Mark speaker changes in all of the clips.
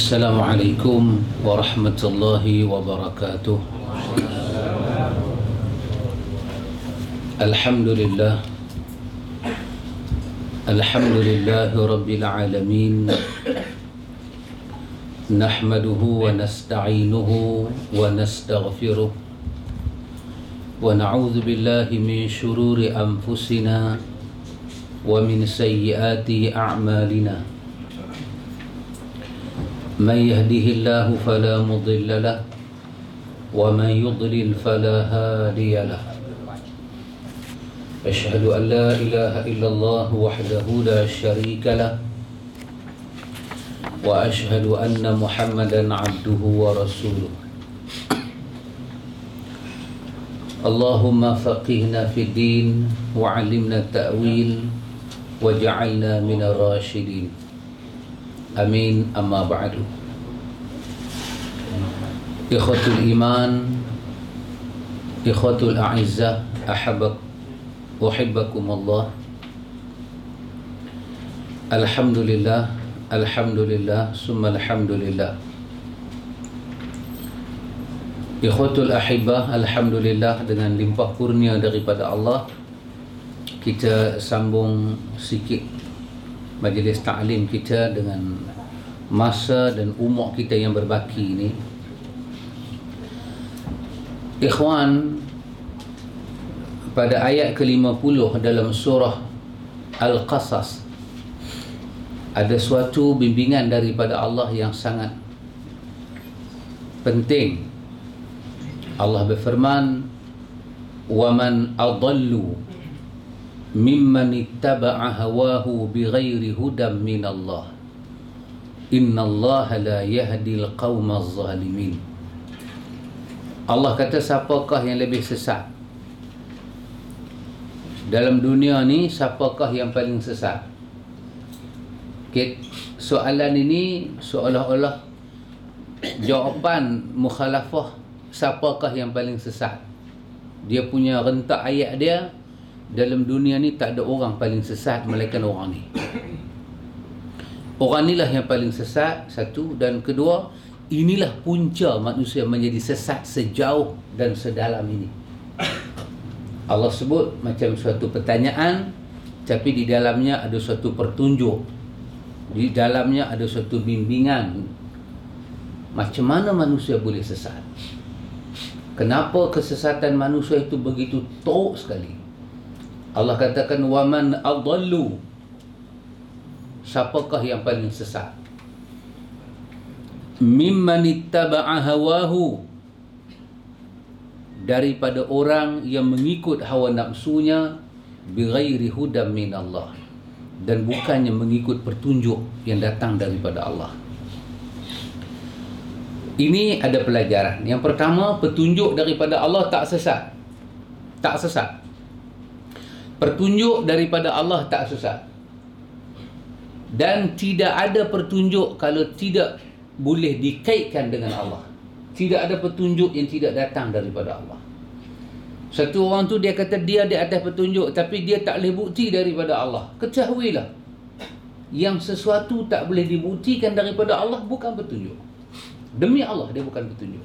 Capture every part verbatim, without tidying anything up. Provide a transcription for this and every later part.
Speaker 1: Assalamualaikum warahmatullahi wabarakatuh. Alhamdulillah Alhamdulillahi rabbil alamin. Nahmaduhu wa nasta'inuhu wa nastaghfiruh wa na'udzu billahi min syururi anfusina wa min sayyiati a'malina. من يهده الله فلا مضل له ومن يضلل فلا هادي له. أشهد أن لا إله إلا الله وحده لا شريك له وأشهد أن محمدا عبده ورسوله. اللهم فقهنا في الدين وعلمنا التأويل وجعلنا من الراشدين. Amin. Amma ba'du. Ikhwatul iman, ikhwatul a'izzah, ahabbak uhibbakumullah. Alhamdulillah, alhamdulillah, summa alhamdulillah. Ikhwatul ahibbah, alhamdulillah, dengan limpah kurnia daripada Allah, kita sambung sikit majlis ta'lim kita dengan masa dan umur kita yang berbaki ini. Ikhwan, pada ayat ke lima puluh dalam surah Al-Qasas ada suatu bimbingan daripada Allah yang sangat penting. Allah berfirman, "Waman adallu mimman ittaba'a hawahu bighairi hudam minallah innallaha la yahdil qaumaz zalimin." Allah kata, siapakah yang lebih sesat dalam dunia ni? Siapakah yang paling sesat? Okay. Soalan ini seolah-olah jawapan mukhalafah, siapakah yang paling sesat. Dia punya rentak ayat dia, dalam dunia ni tak ada orang paling sesat melainkan orang ni. Orang inilah yang paling sesat, satu. Dan kedua, inilah punca manusia menjadi sesat sejauh dan sedalam ini. Allah sebut macam suatu pertanyaan, tapi di dalamnya ada suatu pertunjuk, di dalamnya ada suatu bimbingan. Macam mana manusia boleh sesat? Kenapa kesesatan manusia itu begitu teruk sekali? Allah katakan, waman adallu, siapakah yang paling sesat? Mimman ittaba'a hawahu, daripada orang yang mengikut hawa nafsunya, bighairi hudam minallah, dan bukannya mengikut petunjuk yang datang daripada Allah. Ini ada pelajaran. Yang pertama, petunjuk daripada Allah tak sesat. Tak sesat. Petunjuk daripada Allah tak sesat. Dan tidak ada petunjuk kalau tidak boleh dikaitkan dengan Allah. Tidak ada petunjuk yang tidak datang daripada Allah. Satu orang tu dia kata dia di atas petunjuk, tapi dia tak boleh bukti daripada Allah. Ketahuilah, yang sesuatu tak boleh dibuktikan daripada Allah bukan petunjuk. Demi Allah, dia bukan petunjuk.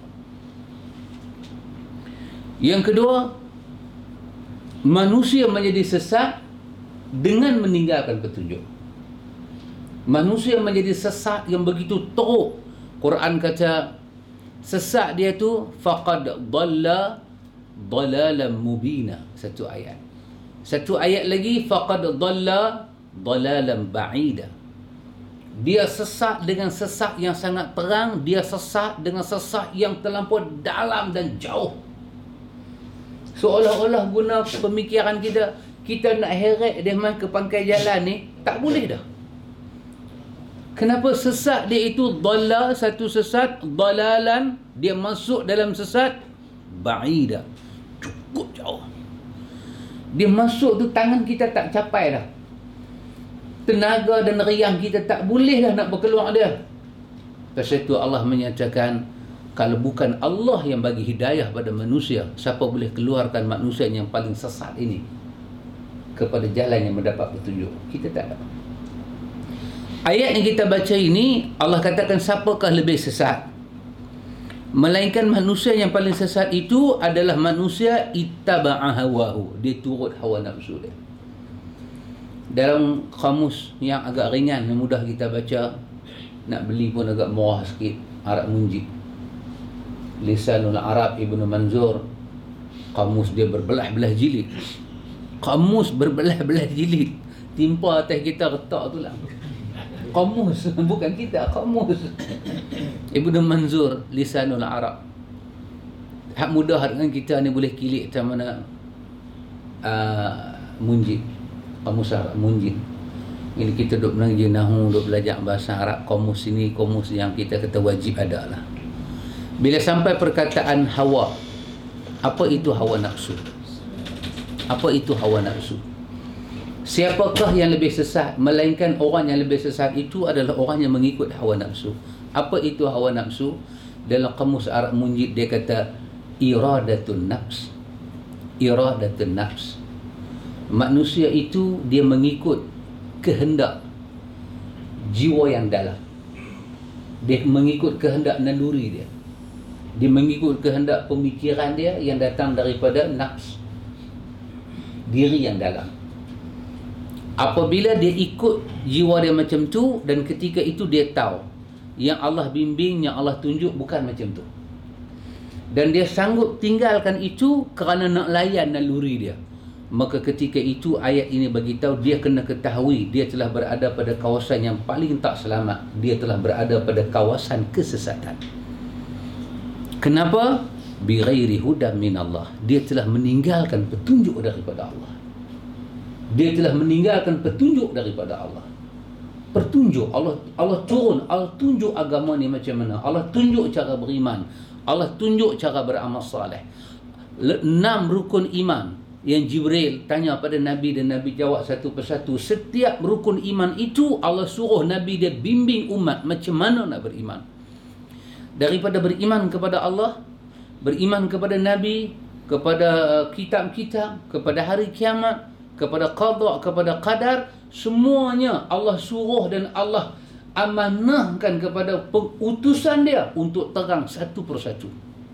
Speaker 1: Yang kedua, manusia menjadi sesat dengan meninggalkan petunjuk. Manusia menjadi sesat yang begitu teruk. Quran kata sesat dia tu faqad dhalla dhalalan mubina. Satu ayat. Satu ayat lagi, faqad dhalla dhalalan ba'ida. Dia sesat dengan sesat yang sangat terang. Dia sesat dengan sesat yang terlampau dalam dan jauh. Seolah-olah guna pemikiran kita, kita nak heret dia main ke pangkai jalan ni, tak boleh dah. Kenapa sesat dia itu dhalla, satu sesat, dhalalan, dia masuk dalam sesat ba'ida, cukup jauh. Dia masuk tu tangan kita tak capai dah. Tenaga dan riang kita tak boleh dah nak berkeluar dia. Pasal itu Allah menyatakan, kalau bukan Allah yang bagi hidayah pada manusia, siapa boleh keluarkan manusia yang paling sesat ini kepada jalan yang mendapat petunjuk? Kita tak ada. Ayat yang kita baca ini, Allah katakan siapakah lebih sesat? Melainkan manusia yang paling sesat itu adalah manusia ittaba'a hawahu, dia turut hawa nafsu dia. Dalam kamus yang agak ringan, yang mudah kita baca, nak beli pun agak murah sikit, Arab Munjid, Lisanul Arab Ibnu Manzur, kamus dia berbelah-belah jilid. Kamus berbelah-belah jilid, timpa atas kita retak tu lah. Kamus, bukan kita, kamus. Ibnu Manzur, Lisanul Arab. Hak mudah dengan kita ni boleh kilik macam mana uh, Munjid, kamus Arab Munjid. Ini kita duk mengaji nahu, duk belajar bahasa Arab, kamus ini kamus yang kita kata wajib ada lah. Bila sampai perkataan hawa, apa itu hawa nafsu? Apa itu hawa nafsu? Siapakah yang lebih sesat? Melainkan orang yang lebih sesat itu adalah orang yang mengikut hawa nafsu. Apa itu hawa nafsu? Dalam kamus Arab Munjid dia kata iradatun nafs. Iradatun nafs. Manusia itu dia mengikut kehendak jiwa yang dalam. Dia mengikut kehendak naluri dia. Dia mengikut kehendak pemikiran dia yang datang daripada nafs, diri yang dalam. Apabila dia ikut jiwa dia macam tu, dan ketika itu dia tahu yang Allah bimbing, yang Allah tunjuk bukan macam tu, dan dia sanggup tinggalkan itu kerana nak layan naluri dia, maka ketika itu ayat ini bagi tahu dia kena ketahui dia telah berada pada kawasan yang paling tak selamat. Dia telah berada pada kawasan kesesatan. Kenapa? Bighairi hudam min Allah. Dia telah meninggalkan petunjuk daripada Allah. Dia telah meninggalkan petunjuk daripada Allah. Petunjuk Allah, Allah turun, Allah tunjuk agama ni macam mana, Allah tunjuk cara beriman, Allah tunjuk cara beramal saleh. Enam rukun iman yang Jibril tanya pada Nabi dan Nabi jawab satu persatu. Setiap rukun iman itu Allah suruh Nabi dia bimbing umat macam mana nak beriman. Daripada beriman kepada Allah, beriman kepada Nabi, kepada kitab-kitab, kepada hari kiamat, kepada qada, kepada qadar, semuanya Allah suruh dan Allah amanahkan kepada utusan dia untuk terang satu persatu.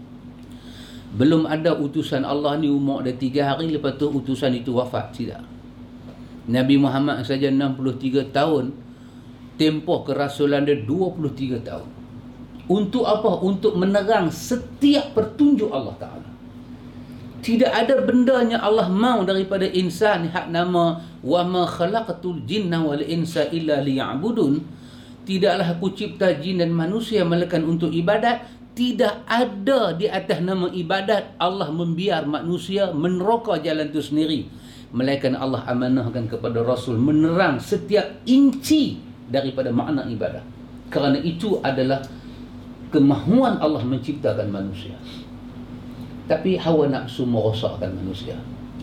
Speaker 1: Belum ada utusan Allah ni umur dia tiga hari, lepas tu utusan itu wafat. Tidak. Nabi Muhammad saja enam puluh tiga tahun, tempoh kerasulan dia dua puluh tiga tahun. Untuk apa? Untuk menerang setiap pertunjuk Allah Ta'ala. Tidak ada benda yang Allah mau daripada insan, hak nama wa ma khalaqatul jinna wal insa illa liya'budun. Tidaklah aku cipta jin dan manusia melainkan untuk ibadat. Tidak ada di atas nama ibadat Allah membiar manusia meneroka jalan itu sendiri, melainkan Allah amanahkan kepada Rasul menerang setiap inci daripada makna ibadah. Kerana itu adalah kemahuan Allah menciptakan manusia. Tapi hawa nafsu merosakkan manusia.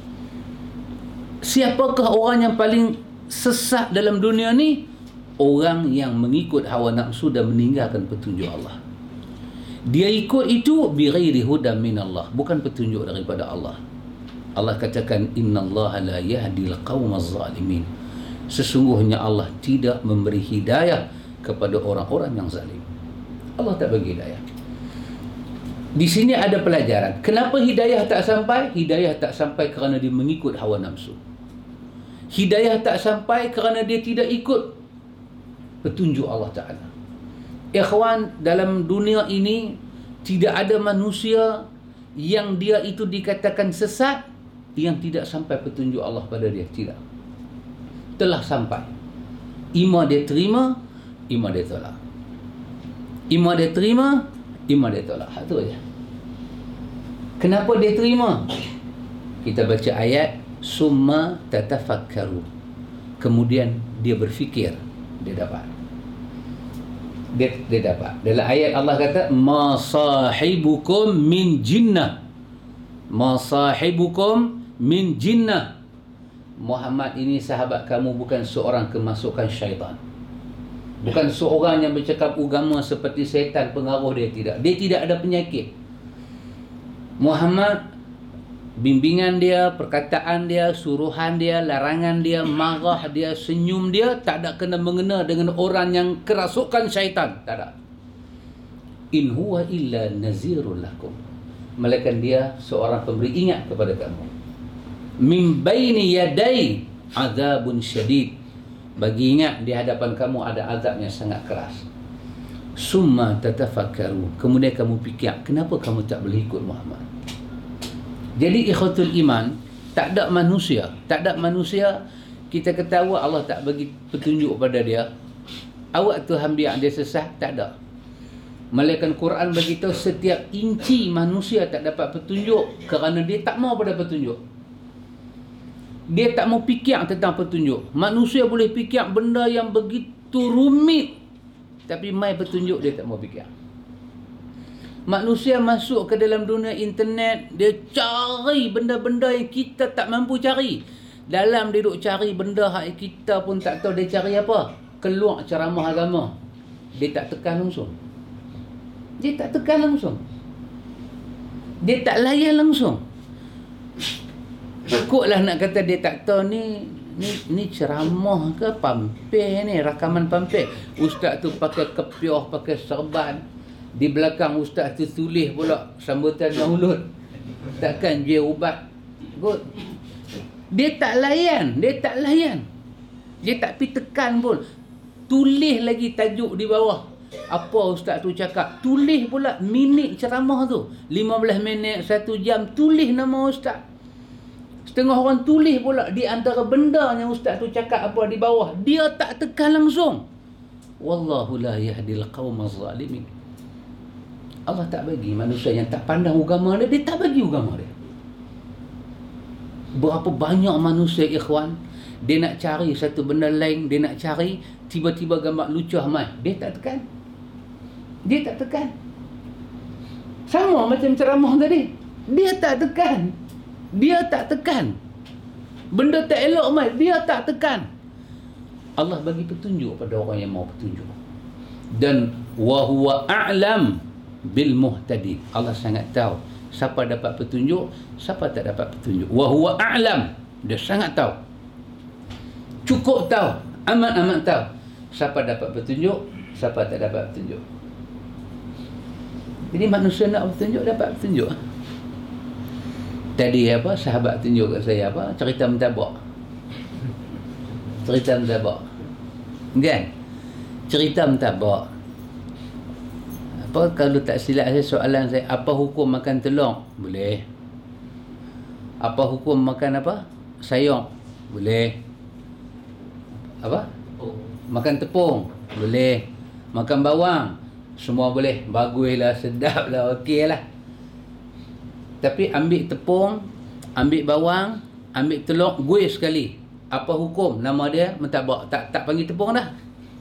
Speaker 1: Siapakah orang yang paling sesat dalam dunia ni? Orang yang mengikut hawa nafsu dan meninggalkan petunjuk Allah. Dia ikut itu bighairi hudam min Allah, bukan petunjuk daripada Allah. Allah katakan innallaha la yahdil qaumaz zalimin. Sesungguhnya Allah tidak memberi hidayah kepada orang-orang yang zalim. Allah tak bagi hidayah. Di sini ada pelajaran. Kenapa hidayah tak sampai? Hidayah tak sampai kerana dia mengikut hawa nafsu. Hidayah tak sampai kerana dia tidak ikut petunjuk Allah Ta'ala. Ikhwan, dalam dunia ini tidak ada manusia yang dia itu dikatakan sesat yang tidak sampai petunjuk Allah pada dia. Tidak. Telah sampai. Ima dia terima, ima dia tolak. Ima dia terima, ima dia tolak. Itu aja. Kenapa dia terima? Kita baca ayat summa tatafakkaru. Kemudian dia berfikir, dia dapat. Dia, dia dapat. Dalam ayat Allah kata ma sahibukum min jinnah. Ma sahibukum min jinnah. Muhammad ini sahabat kamu bukan seorang kemasukan syaitan. Bukan seorang yang bercakap agama seperti syaitan pengaruh dia, tidak. Dia tidak ada penyakit. Muhammad bimbingan dia, perkataan dia, suruhan dia, larangan dia, marah dia, senyum dia tak ada kena mengena dengan orang yang kerasukan syaitan. Tak ada. In huwa illa nazirul lakum. Melainkan dia seorang pemberi ingat kepada kamu. Min baini yadai azabun syadid. Bagi ingat di hadapan kamu ada azab yang sangat keras. Summa tatafakkaru. Kemudian kamu fikir, kenapa kamu tak boleh ikut Muhammad? Jadi ikhwatul iman, tak ada manusia, tak ada manusia kita ketawa Allah tak bagi petunjuk pada dia. Awak tu hambiak dia sesat, tak ada. Melainkan Quran beritahu setiap inci manusia tak dapat petunjuk kerana dia tak mau pada petunjuk. Dia tak mau fikir tentang petunjuk. Manusia boleh fikir benda yang begitu rumit, tapi mai petunjuk dia tak mau fikir. Manusia masuk ke dalam dunia internet, dia cari benda-benda yang kita tak mampu cari. Dalam dia duk cari benda yang kita pun tak tahu dia cari apa. Keluar ceramah agama, dia tak tekan langsung. Dia tak tekan langsung. Dia tak layan langsung. Takutlah nak kata dia tak tahu ni ni ni ceramah ke pampir ni, rakaman pampir. Ustaz tu pakai kepiah, pakai serban. Di belakang ustaz tu tulis pula sambutan maulud. Takkan dia ubat. Good. Dia tak layan, dia tak layan. Dia tak pi tekan pun. Tulis lagi tajuk di bawah. Apa ustaz tu cakap? Tulis pula minit ceramah tu. lima belas minit, satu jam, tulis nama ustaz. Setengah orang tulis pula di antara benda yang ustaz tu cakap apa di bawah. Dia tak tekan langsung. Wallahu la yahdil qawmaz zalimin. Allah tak bagi manusia yang tak pandang agama dia, dia tak bagi agama dia. Berapa banyak manusia ikhwan, dia nak cari satu benda lain, dia nak cari, tiba-tiba gambar lucu mai, dia tak tekan. Dia tak tekan. Sama macam ceramah tadi, dia tak tekan. Dia tak tekan. Benda tak elok mai, dia tak tekan. Allah bagi petunjuk pada orang yang mau petunjuk. Dan wa huwa a'lam bil muhtadin. Allah sangat tahu siapa dapat petunjuk, siapa tak dapat petunjuk. Wa huwa a'lam. Dia sangat tahu. Cukup tahu, amat-amat tahu siapa dapat petunjuk, siapa tak dapat petunjuk. Jadi manusia nak petunjuk, dapat petunjuk. Tadi apa sahabat tunjuk kat saya apa? Cerita mentabak. Cerita mentabak. Kan? Cerita mentabak. Apa kalau tak silap saya soalan saya, apa hukum makan telur? Boleh. Apa hukum makan apa? Sayur? Boleh. Apa? Makan tepung? Boleh. Makan bawang? Semua boleh. Baguslah, sedaplah, okeylah. Tapi ambil tepung, ambil bawang, ambil telur, guis sekali. Apa hukum? Nama dia mentabak. Tak tak panggil tepung dah.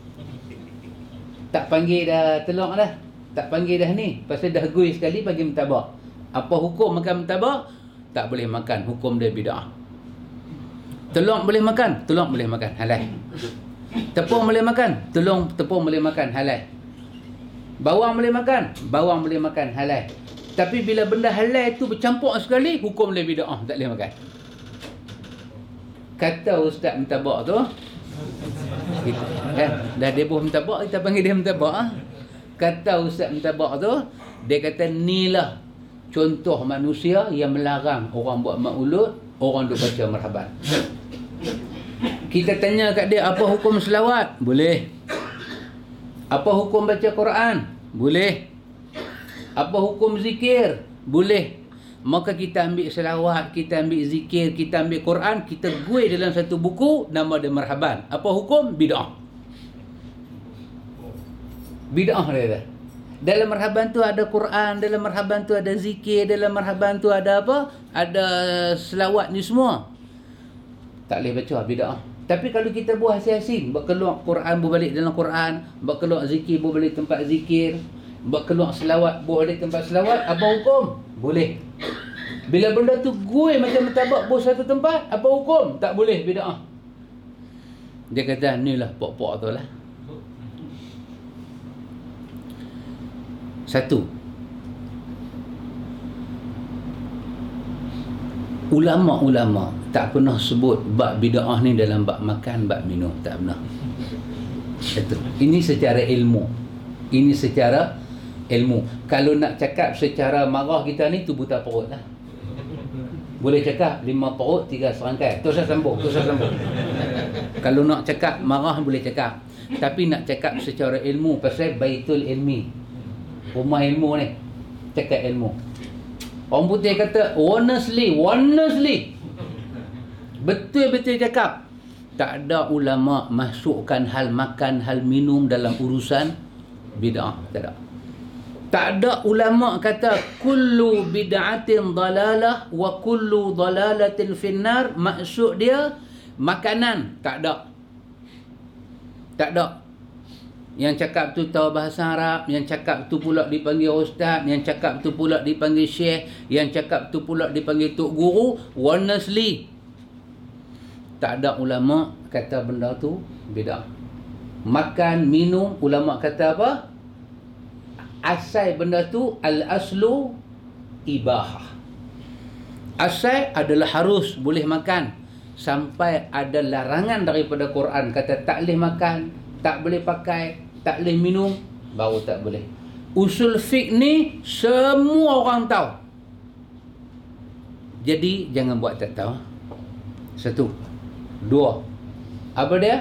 Speaker 1: Tak panggil dah telur dah. Tak panggil dah ni. Pasal dah gui sekali bagi mentabak. Apa hukum makan mentabak? Tak boleh makan. Hukum dia bid'ah. Telur boleh makan? Telur boleh makan. Halal. Tepung boleh makan? Telur, tepung boleh makan. Halal. Bawang boleh makan? Bawang boleh makan. Halal. Tapi bila benda halal itu bercampur sekali, hukum dia bid'ah. Tak boleh makan. Kata ustaz mentabak tu, kita, kan? Dah deboh mentabak, kita panggil dia mentabak. Ha? Kata ustaz mentabak tu, dia kata inilah contoh manusia yang melarang orang buat maulud, orang duk baca marhaban. Kita tanya kat dia, apa hukum selawat? Boleh. Apa hukum baca Quran? Boleh. Apa hukum zikir? Boleh. Maka kita ambil selawat, kita ambil zikir, kita ambil Quran, kita gui dalam satu buku, nama dia marhaban. Apa hukum? Bid'ah. Bid'ah dia. Dalam marhaban tu ada Quran, dalam marhaban tu ada zikir, dalam marhaban tu ada apa? Ada selawat ni semua. Tak boleh baca, bid'ah. Tapi kalau kita buat asing-asing, buat keluar Quran, buat balik dalam Quran, buat keluar zikir, buat balik tempat zikir, buat keluar selawat, buat balik tempat selawat, apa hukum? Boleh. Bila benda tu gue macam mentabak bos satu tempat, apa hukum? Tak boleh, bid'ah. Dia kata, ni lah pok-pok tu lah. Satu, ulama-ulama tak pernah sebut bab bid'ah ni dalam bab makan, bab minum, tak pernah. Itu. Ini secara ilmu. Ini secara ilmu. Kalau nak cakap secara marah kita ni, tu buta perut lah. Boleh cakap lima perut, tiga serangkai. Terus saya sambung, terus saya sambung. Kalau nak cakap marah boleh cakap. Tapi nak cakap secara ilmu, pasal baitul ilmi, rumah ilmu ni, cakap ilmu. Orang putih kata honestly, honestly, betul-betul cakap, tak ada ulama masukkan hal makan, hal minum dalam urusan bid'ah. Tak ada. Tak ada ulama kata kullu bid'atin dalalah wa kullu dalalatin finnar. Maksud dia makanan. Tak ada. Tak ada. Yang cakap tu tahu bahasa Arab, yang cakap tu pula dipanggil ustaz, yang cakap tu pula dipanggil syekh, yang cakap tu pula dipanggil tok guru. Honestly, tak ada ulama kata benda tu bid'ah. Makan, minum, ulama kata apa? Asal benda tu al-aslu ibahah. Asal adalah harus boleh makan. Sampai ada larangan daripada Quran kata tak boleh makan, tak boleh pakai, tak boleh minum, baru tak boleh. Usul fiqh ni semua orang tahu. Jadi jangan buat tak tahu. Satu. Dua. Apa dia?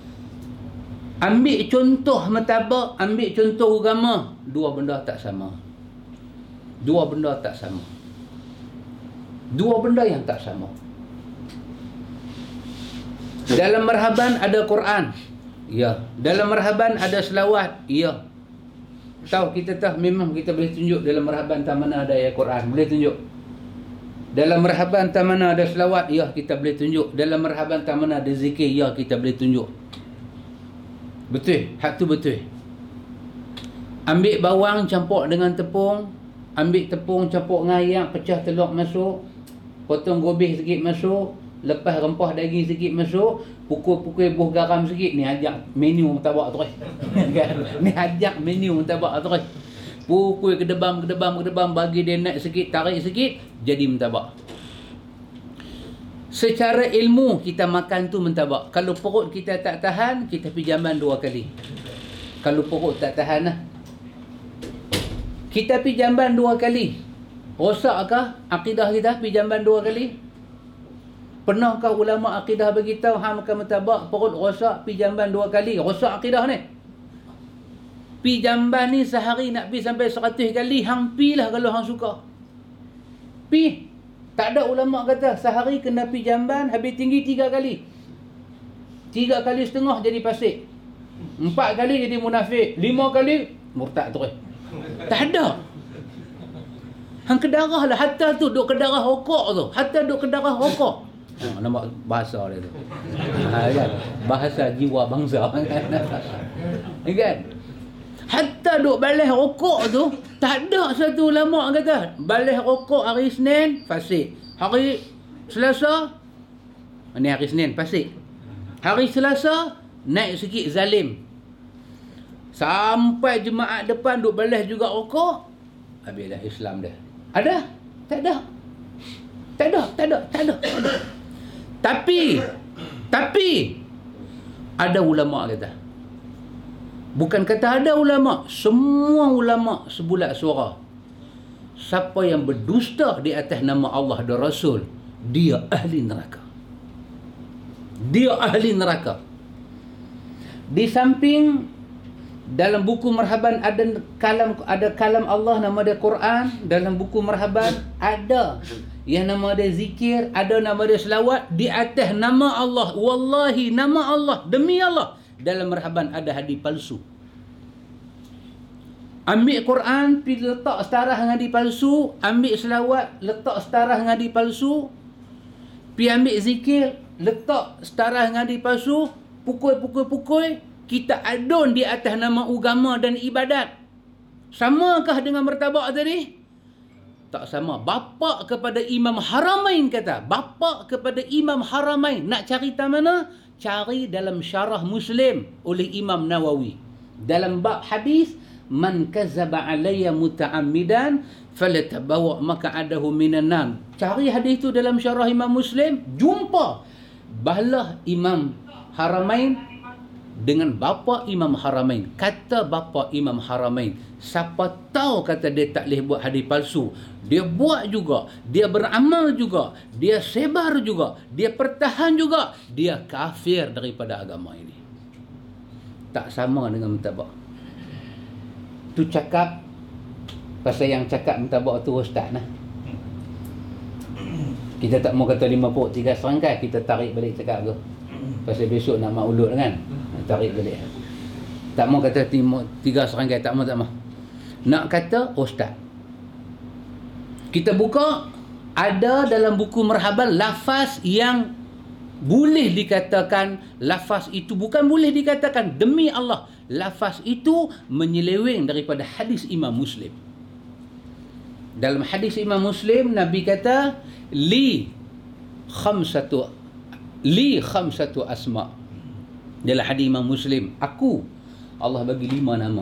Speaker 1: Ambil contoh martabak, ambil contoh agama. Dua benda tak sama. Dua benda tak sama. Dua benda yang tak sama. Dalam marhaban ada Quran. Ya. Dalam marhaban ada selawat. Ya. Tahu kita tahu memang kita boleh tunjuk dalam marhaban tak mana ada ayat Quran. Boleh tunjuk. Dalam marhaban tak mana ada selawat. Ya, kita boleh tunjuk. Dalam marhaban tak mana ada zikir. Ya, kita boleh tunjuk. Betul. Hak tu betul. Ambil bawang campur dengan tepung. Ambil tepung campur dengan air, pecah telur masuk. Potong gobih sikit masuk. Lepas rempah daging sikit masuk. Pukul-pukul buah garam sikit. Ni ajak menu martabak terus. Ni ajak menu martabak terus. Pukul kedebam, kedebam, kedebam. Bagi dia naik sikit, tarik sikit. Jadi martabak. Secara ilmu kita makan tu martabak. Kalau perut kita tak tahan, kita pergi jamban dua kali. Kalau perut tak tahan lah. Kita pergi jamban dua kali. Rosakkah akidah kita pergi jamban dua kali? Pernahkah ulama akidah beritahu hang makan martabak perut rosak pergi jamban dua kali? Rosak akidah ni. Pi jamban ni sehari nak pi sampai seratus kali, hang pi lah kalau hang suka. Pi. Tak ada ulama kata sehari kena pi jamban habis tinggi tiga kali. Tiga kali setengah jadi fasik. Empat kali jadi munafik. Lima kali murtad terus. Tak ada. Hang kedarah lah. Hatta tu duk kedarah rokok tu. Hatta duk kedarah rokok. Ha, nampak bahasa dia tu. Ha, kan? Bahasa jiwa bangsa. Kan? Hatta duk balas rokok tu, tak ada satu ulama kata balas rokok hari Isnin fasik. Hari Selasa, ni hari Isnin fasik. Hari Selasa naik sikit zalim. Sampai jemaat depan duk balas juga rokok, habis dah Islam dah. Ada? Tak ada. Tak ada, tak ada, tak ada. Tak ada. Tapi tapi ada ulama kata. Bukan kata ada ulama, semua ulama sebulat suara. Siapa yang berdusta di atas nama Allah dan Rasul, dia ahli neraka. Dia ahli neraka. Di samping dalam buku marhaban ada kalam ada kalam Allah nama dia Quran, dalam buku marhaban ada yang nama dia zikir, ada nama dia selawat, di atas nama Allah. Wallahi nama Allah, demi Allah. Dalam marhaban ada hadis palsu. Ambil Quran, pergi letak setara dengan hadis palsu. Ambil selawat, letak setara dengan hadis palsu. Pergi ambil zikir, letak setara dengan hadis palsu. Pukul-pukul-pukul, kita adun di atas nama agama dan ibadat. Samakah dengan martabak tadi? Tak sama. Bapa kepada Imam Haramain kata. Bapa kepada Imam Haramain. Nak cari tak mana? Cari dalam syarah Muslim oleh Imam Nawawi. Dalam bab hadis, man kazaba alayya muta'ammidan falatabawa maq'adahu minan nar. Cari hadis itu dalam syarah Imam Muslim, jumpa bahalah Imam Haramain dengan bapa Imam Haramain. Kata bapa Imam Haramain, siapa tahu kata dia tak boleh buat hadis palsu, dia buat juga, dia beramal juga, dia sebar juga, dia pertahan juga, dia kafir daripada agama ini. Tak sama dengan mentabak. Tu cakap pasal yang cakap mentabak tu ustaz nah. Kita tak mau kata lima puluh tiga serangkai, kita tarik balik cakap tu. Pasal besok nak maulud kan. Tarik balik. Tak mau kata tiga serangkai, tak mau tak mau. Nak kata ustaz. Kita buka ada dalam buku Marhaban lafaz yang boleh dikatakan lafaz itu bukan boleh dikatakan demi Allah, lafaz itu menyeleweng daripada hadis Imam Muslim. Dalam hadis Imam Muslim Nabi kata li khamsatu li khamsatu asma. Dalam hadis Imam Muslim, aku Allah bagi lima nama.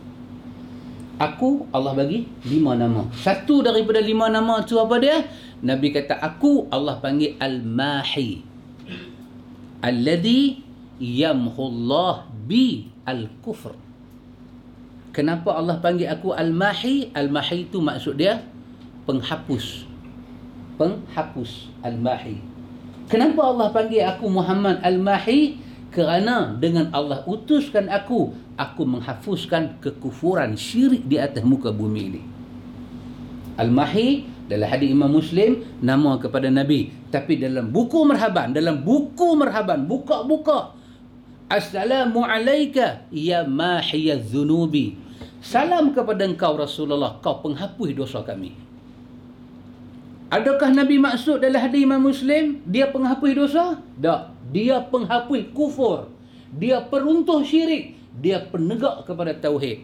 Speaker 1: Aku Allah bagi lima nama. Satu daripada lima nama tu apa dia? Nabi kata aku Allah panggil Al-Mahi, alladhi yamhullah bi al-kufr. Kenapa Allah panggil aku Al-Mahi? Al-Mahi itu maksud dia penghapus. Penghapus Al-Mahi. Kenapa Allah panggil aku Muhammad Al-Mahi? Kerana dengan Allah utuskan aku, aku menghapuskan kekufuran syirik di atas muka bumi ini. Al-Mahi dalam hadis Imam Muslim nama kepada Nabi, tapi dalam buku Marhaban, dalam buku Marhaban buka-buka, assalamu alayka ya mahiyaz zunubi. Salam kepada engkau Rasulullah, kau penghapus dosa kami. Adakah Nabi maksud dalam hadis Imam Muslim dia penghapus dosa? Tak. Dia penghapus kufur. Dia peruntuh syirik. Dia penegak kepada tauhid.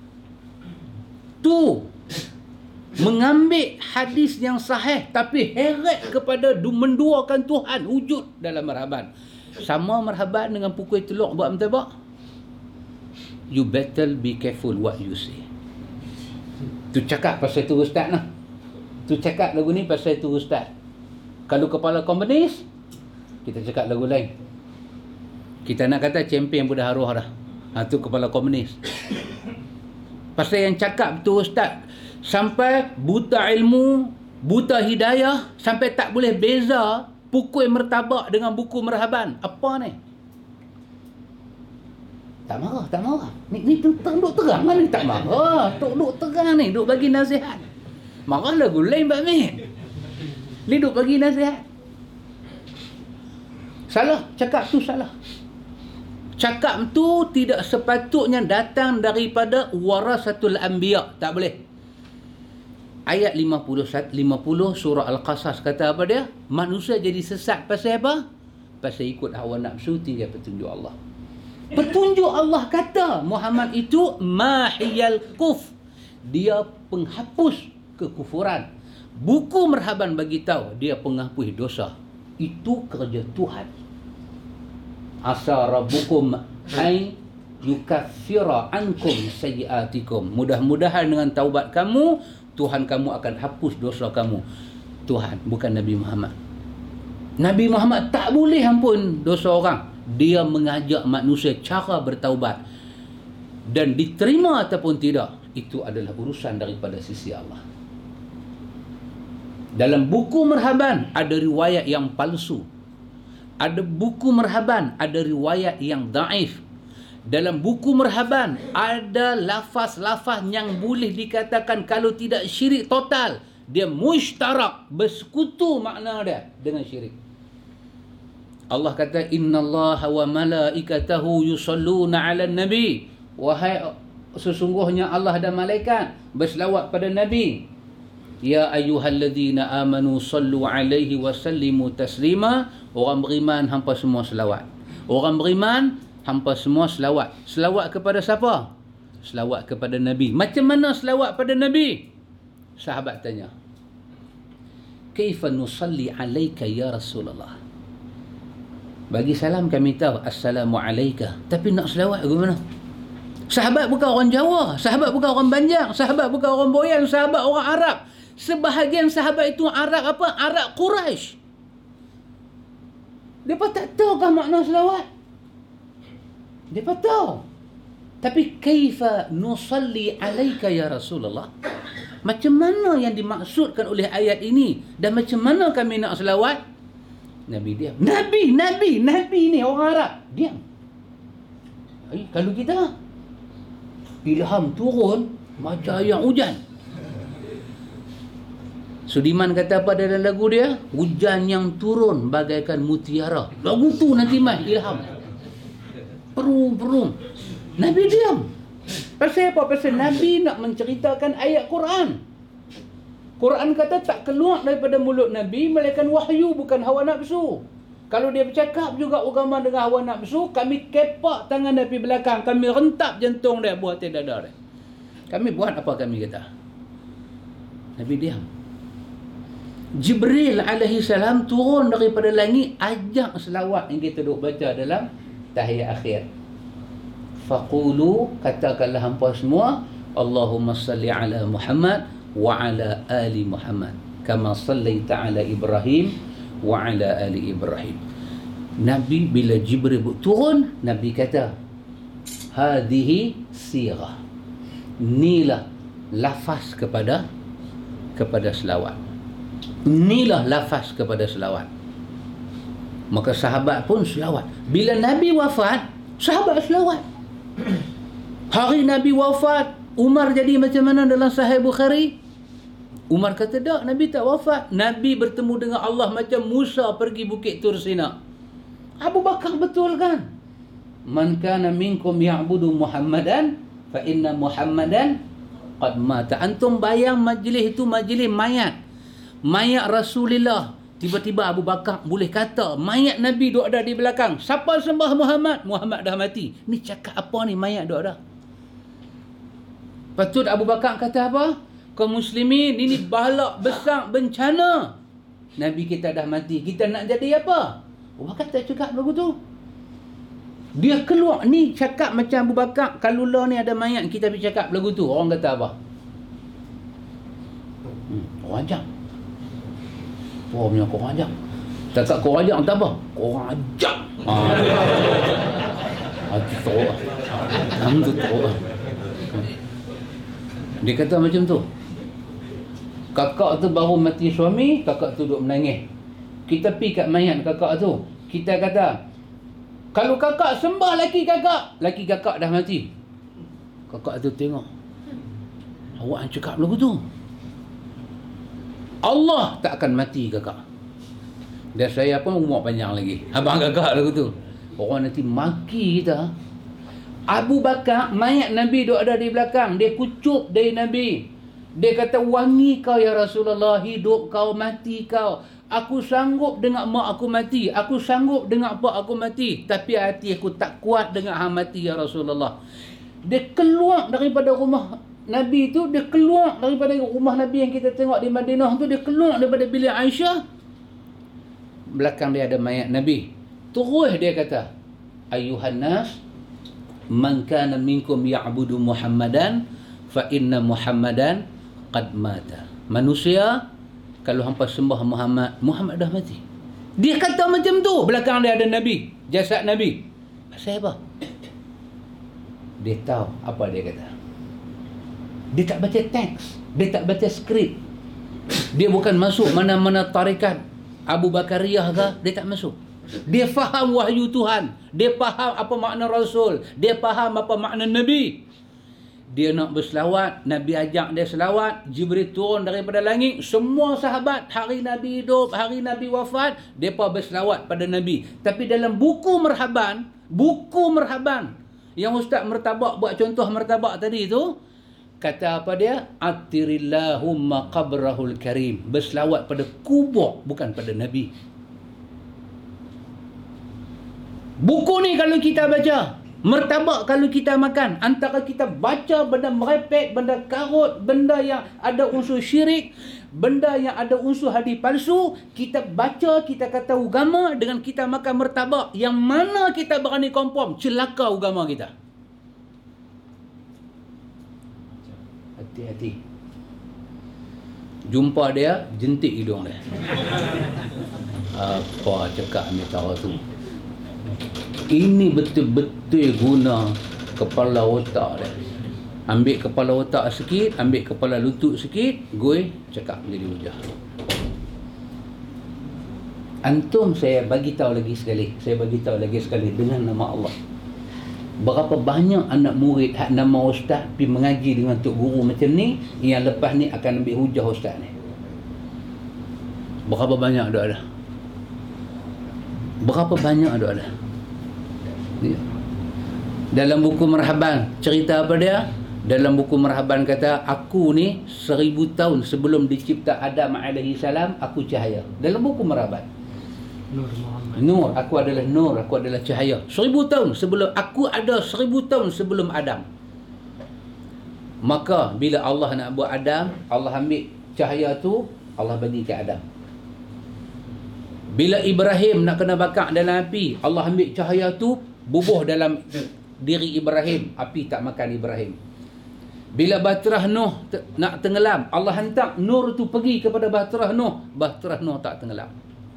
Speaker 1: Tu mengambil hadis yang sahih tapi heret kepada menduakan Tuhan wujud dalam Marhaban. Sama Marhaban dengan pukul telur buat mentabak. You better be careful what you say. Tu cakap pasal tu ustaz lah. Tu cakap lagu ni pasal tu ustaz. Kalau kepala komunis, kita cakap lagu lain. Kita nak kata champion budak haruah dah. Ha, tu kepala komunis. Pasal yang cakap tu ustaz sampai buta ilmu, buta hidayah, sampai tak boleh beza pukul martabak dengan buku Marhaban. Apa ni? Tak marah, tak marah. Ni ni tu duk terang ni, tak marah. Tok duk terang ni, duk bagi nasihat. Marah lagu lain Pak Min. Ni duk bagi nasihat. Salah, cakap tu salah. Cakap tu tidak sepatutnya datang daripada warasatul anbiya. Tak boleh. Ayat lima puluh, lima puluh surah Al-Qasas kata apa dia? Manusia jadi sesat pasal apa? Pasal ikut hawa nafsu, tinggal petunjuk Allah. Petunjuk Allah kata Muhammad itu mahiyal kuf. Dia penghapus kekufuran. Buku Marhaban bagi tahu dia penghapus dosa. Itu kerja Tuhan. Asa rabbukum ay yukaffira ankum sayyiatikum. Mudah-mudahan dengan taubat kamu, Tuhan kamu akan hapus dosa kamu. Tuhan, bukan Nabi Muhammad. Nabi Muhammad tak boleh ampun dosa orang. Dia mengajak manusia cara bertaubat. Dan diterima ataupun tidak, itu adalah urusan daripada sisi Allah. Dalam buku Marhaban ada riwayat yang palsu. Ada buku Marhaban ada riwayat yang daif. Dalam buku Marhaban ada lafaz-lafaz yang boleh dikatakan kalau tidak syirik total, dia mushtarak, bersekutu makna dia dengan syirik. Allah kata innallaha wa malaikatahu yusalluna 'alan nabi. Wahai sesungguhnya Allah dan malaikat berselawat pada Nabi. Ya ayyuhalladzina amanu sallu alaihi wa sallimu taslima. Orang beriman hampa semua selawat. Orang beriman hampa semua selawat. Selawat kepada siapa? Selawat kepada Nabi. Macam mana selawat pada Nabi? Sahabat tanya, kaifa nusalli alaika ya Rasulullah? Bagi salam kami tahu assalamu alaika, tapi nak selawat bagaimana? Sahabat bukan orang Jawa, sahabat bukan orang Banjar, sahabat bukan orang Boyan, sahabat orang Arab. Sebahagian sahabat itu Arab apa? Arab Quraisy. Mereka tak tahukah makna selawat? Mereka tahu. Tapi kaifa nusalli alaika ya Rasulullah? Macam mana yang dimaksudkan oleh ayat ini? Dan macam mana kami nak selawat? Nabi diam. Nabi, Nabi, Nabi ni orang Arab. Diam. Eh, kalau kita ilham turun macam ayat hujan. Sudiman kata apa dalam lagu dia? Hujan yang turun bagaikan mutiara. Lagu tu nanti mai ilham. Perung-perung. Nabi diam. Pasal apa? Pasal Nabi nak menceritakan ayat Quran. Quran kata tak keluar daripada mulut Nabi melainkan wahyu, bukan hawa nafsu. Kalau dia bercakap juga agama dengan hawa nafsu, kami kepak tangan Nabi belakang, kami rentap jantung dia buat tidak ada dia. Kami buat apa kami kata? Nabi diam. Jibril alaihi salam turun daripada langit ajak selawat yang kita duk baca dalam tahiyat akhir. Faqulu, katakanlah hampa semua, Allahumma salli ala Muhammad wa ala ali Muhammad kama sallaita ala Ibrahim wa ala ali Ibrahim. Nabi bila Jibril turun, Nabi kata, hadhihi sirah. Inilah lafaz kepada kepada selawat. Inilah lafaz kepada selawat. Maka sahabat pun selawat. Bila Nabi wafat, sahabat selawat. Hari Nabi wafat, Umar jadi macam mana dalam Sahih Bukhari? Umar kata, tak, Nabi tak wafat. Nabi bertemu dengan Allah macam Musa pergi Bukit Tur Sina. Abu Bakar betul kan? Man kana minkum ya'budu Muhammadan fa inna Muhammadan qad mata. Antum bayang majlis itu majlis mayat. Mayat Rasulullah. Tiba-tiba Abu Bakar boleh kata mayat Nabi duk ada di belakang. Siapa sembah Muhammad? Muhammad dah mati. Ni cakap apa ni, mayat duk ada? Patut Abu Bakar kata apa? Kaum muslimin, ini balak besar bencana. Nabi kita dah mati. Kita nak jadi apa? Abu Bakar tak cakap lagu tu. Dia keluar ni cakap macam Abu Bakar, kalau lah ni ada mayat kita pergi cakap lagu tu. Orang kata apa? Hmm, orang ajak. Oh, punya korang ajak. Cakap korang ajak tak apa? Korang ajak. Haa. Hati teruk. Nama tu teruk. Dia kata macam tu. Kakak tu baru mati suami, kakak tu duduk menangis. Kita pergi kat mayat kakak tu. Kita kata, kalau kakak sembah laki kakak, laki kakak dah mati. Kakak tu tengok. Awak yang cakap lagu tu. Allah tak akan mati kakak. Dan saya pun umur panjang lagi. Abang kakak lagu tu. Orang nanti maki kita. Abu Bakar, mayat Nabi duk ada di belakang. Dia kucup dari Nabi. Dia kata, wangi kau ya Rasulullah, hidup kau, mati kau. Aku sanggup dengan mak aku mati. Aku sanggup dengan pak aku mati. Tapi hati aku tak kuat dengan hang mati ya Rasulullah. Dia keluar daripada rumah Nabi tu, dia keluar daripada rumah Nabi yang kita tengok di Madinah tu, dia keluar daripada bilik Aisyah. Belakang dia ada mayat Nabi. Terus dia kata, ayuhan nas, man kana minkum ya'budu Muhammadan fa inna Muhammadan qad mata. Manusia, kalau hampa sembah Muhammad, Muhammad dah mati. Dia kata macam tu. Belakang dia ada Nabi, jasad Nabi. Pasal apa? Dia tahu apa dia kata. Dia tak baca teks, dia tak baca skrip. Dia bukan masuk mana-mana tarikat Abu Bakariyah ke, dia tak masuk. Dia faham wahyu Tuhan, dia faham apa makna Rasul, dia faham apa makna Nabi. Dia nak berselawat, Nabi ajak dia selawat, Jibril turun daripada langit, semua sahabat hari Nabi hidup, hari Nabi wafat, mereka berselawat pada Nabi. Tapi dalam buku merhaban, buku merhaban yang Ustaz Mertabak buat contoh mertabak tadi tu, kata apa dia? Atirillahumma qabrahul karim. Berselawat pada kubur, bukan pada Nabi. Buku ni kalau kita baca, mertabak kalau kita makan, antara kita baca benda merepek, benda karut, benda yang ada unsur syirik, benda yang ada unsur hadis palsu, kita baca, kita kata agama, dengan kita makan mertabak, yang mana kita berani kompom, celaka agama kita. hati-hati. Jumpa dia, jentik hidung dia. Apa cakap ambil tahu tu? Ini betul-betul guna kepala otak dia. Ambil kepala otak sikit, ambil kepala lutut sikit, gue cakap menjadi hujah. Antum, saya bagi tahu lagi sekali, saya bagi tahu lagi sekali dengan nama Allah. Berapa banyak anak murid hak nama ustaz pergi mengaji dengan tok guru macam ni, yang lepas ni akan ambil hujah ustaz ni. Berapa banyak ada ada? Berapa banyak ada ada? Ya. Dalam buku Marhaban cerita apa dia? Dalam buku Marhaban kata, aku ni seribu tahun sebelum dicipta Adam alaihi salam, aku cahaya. Dalam buku Marhaban. Nur Muhammad. Nur, aku adalah nur, aku adalah cahaya. Seribu tahun sebelum, aku ada seribu tahun sebelum Adam. Maka bila Allah nak buat Adam, Allah ambil cahaya tu, Allah bagi ke Adam. Bila Ibrahim nak kena bakar dalam api, Allah ambil cahaya tu, bubuh dalam diri Ibrahim, api tak makan Ibrahim. Bila Bahtera Nuh nak tenggelam, Allah hantar nur tu pergi kepada Bahtera Nuh, Bahtera Nuh tak tenggelam.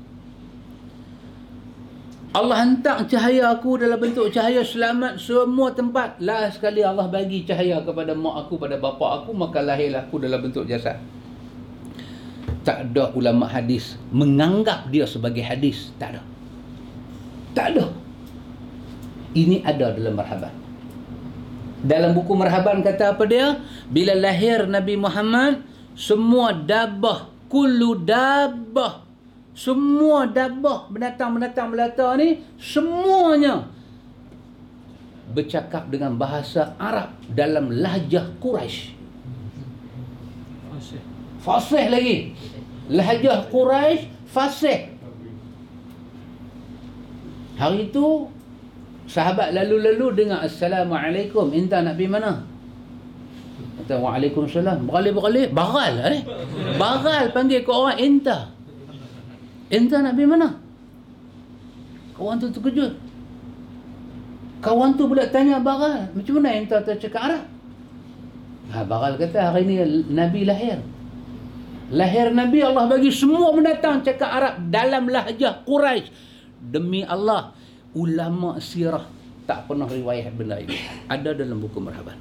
Speaker 1: Allah hantar cahaya aku dalam bentuk cahaya selamat semua tempat. Last sekali Allah bagi cahaya kepada mak aku, pada bapa aku, maka lahirlah aku dalam bentuk jasad. Tak ada ulama hadis menganggap dia sebagai hadis. Tak ada. Tak ada. Ini ada dalam Marhaban. Dalam buku Marhaban kata apa dia? Bila lahir Nabi Muhammad, semua dabah, kullu dabah, semua dabah, binatang-binatang melata ni, semuanya bercakap dengan bahasa Arab dalam lahjah Quraisy. Fasih. Fasih lagi. Lahjah Quraisy fasih. Hari itu sahabat lalu-lalu dengar Assalamualaikum, inta nak pergi mana? Kata Waalaikumsalam. Beralih-beralih, baral eh? Baral panggil ke orang, inta. Inta nak pergi mana? Kawan tu terkejut. Kawan tu pula tanya baral, macam mana inta tu cakap Arab? Ha, baral kata hari ni Nabi lahir. Lahir Nabi, Allah bagi semua mendatang cakap Arab dalam lahjah Quraisy. Demi Allah, ulama sirah tak pernah riwayat benda ini. Ada dalam buku Marhaban.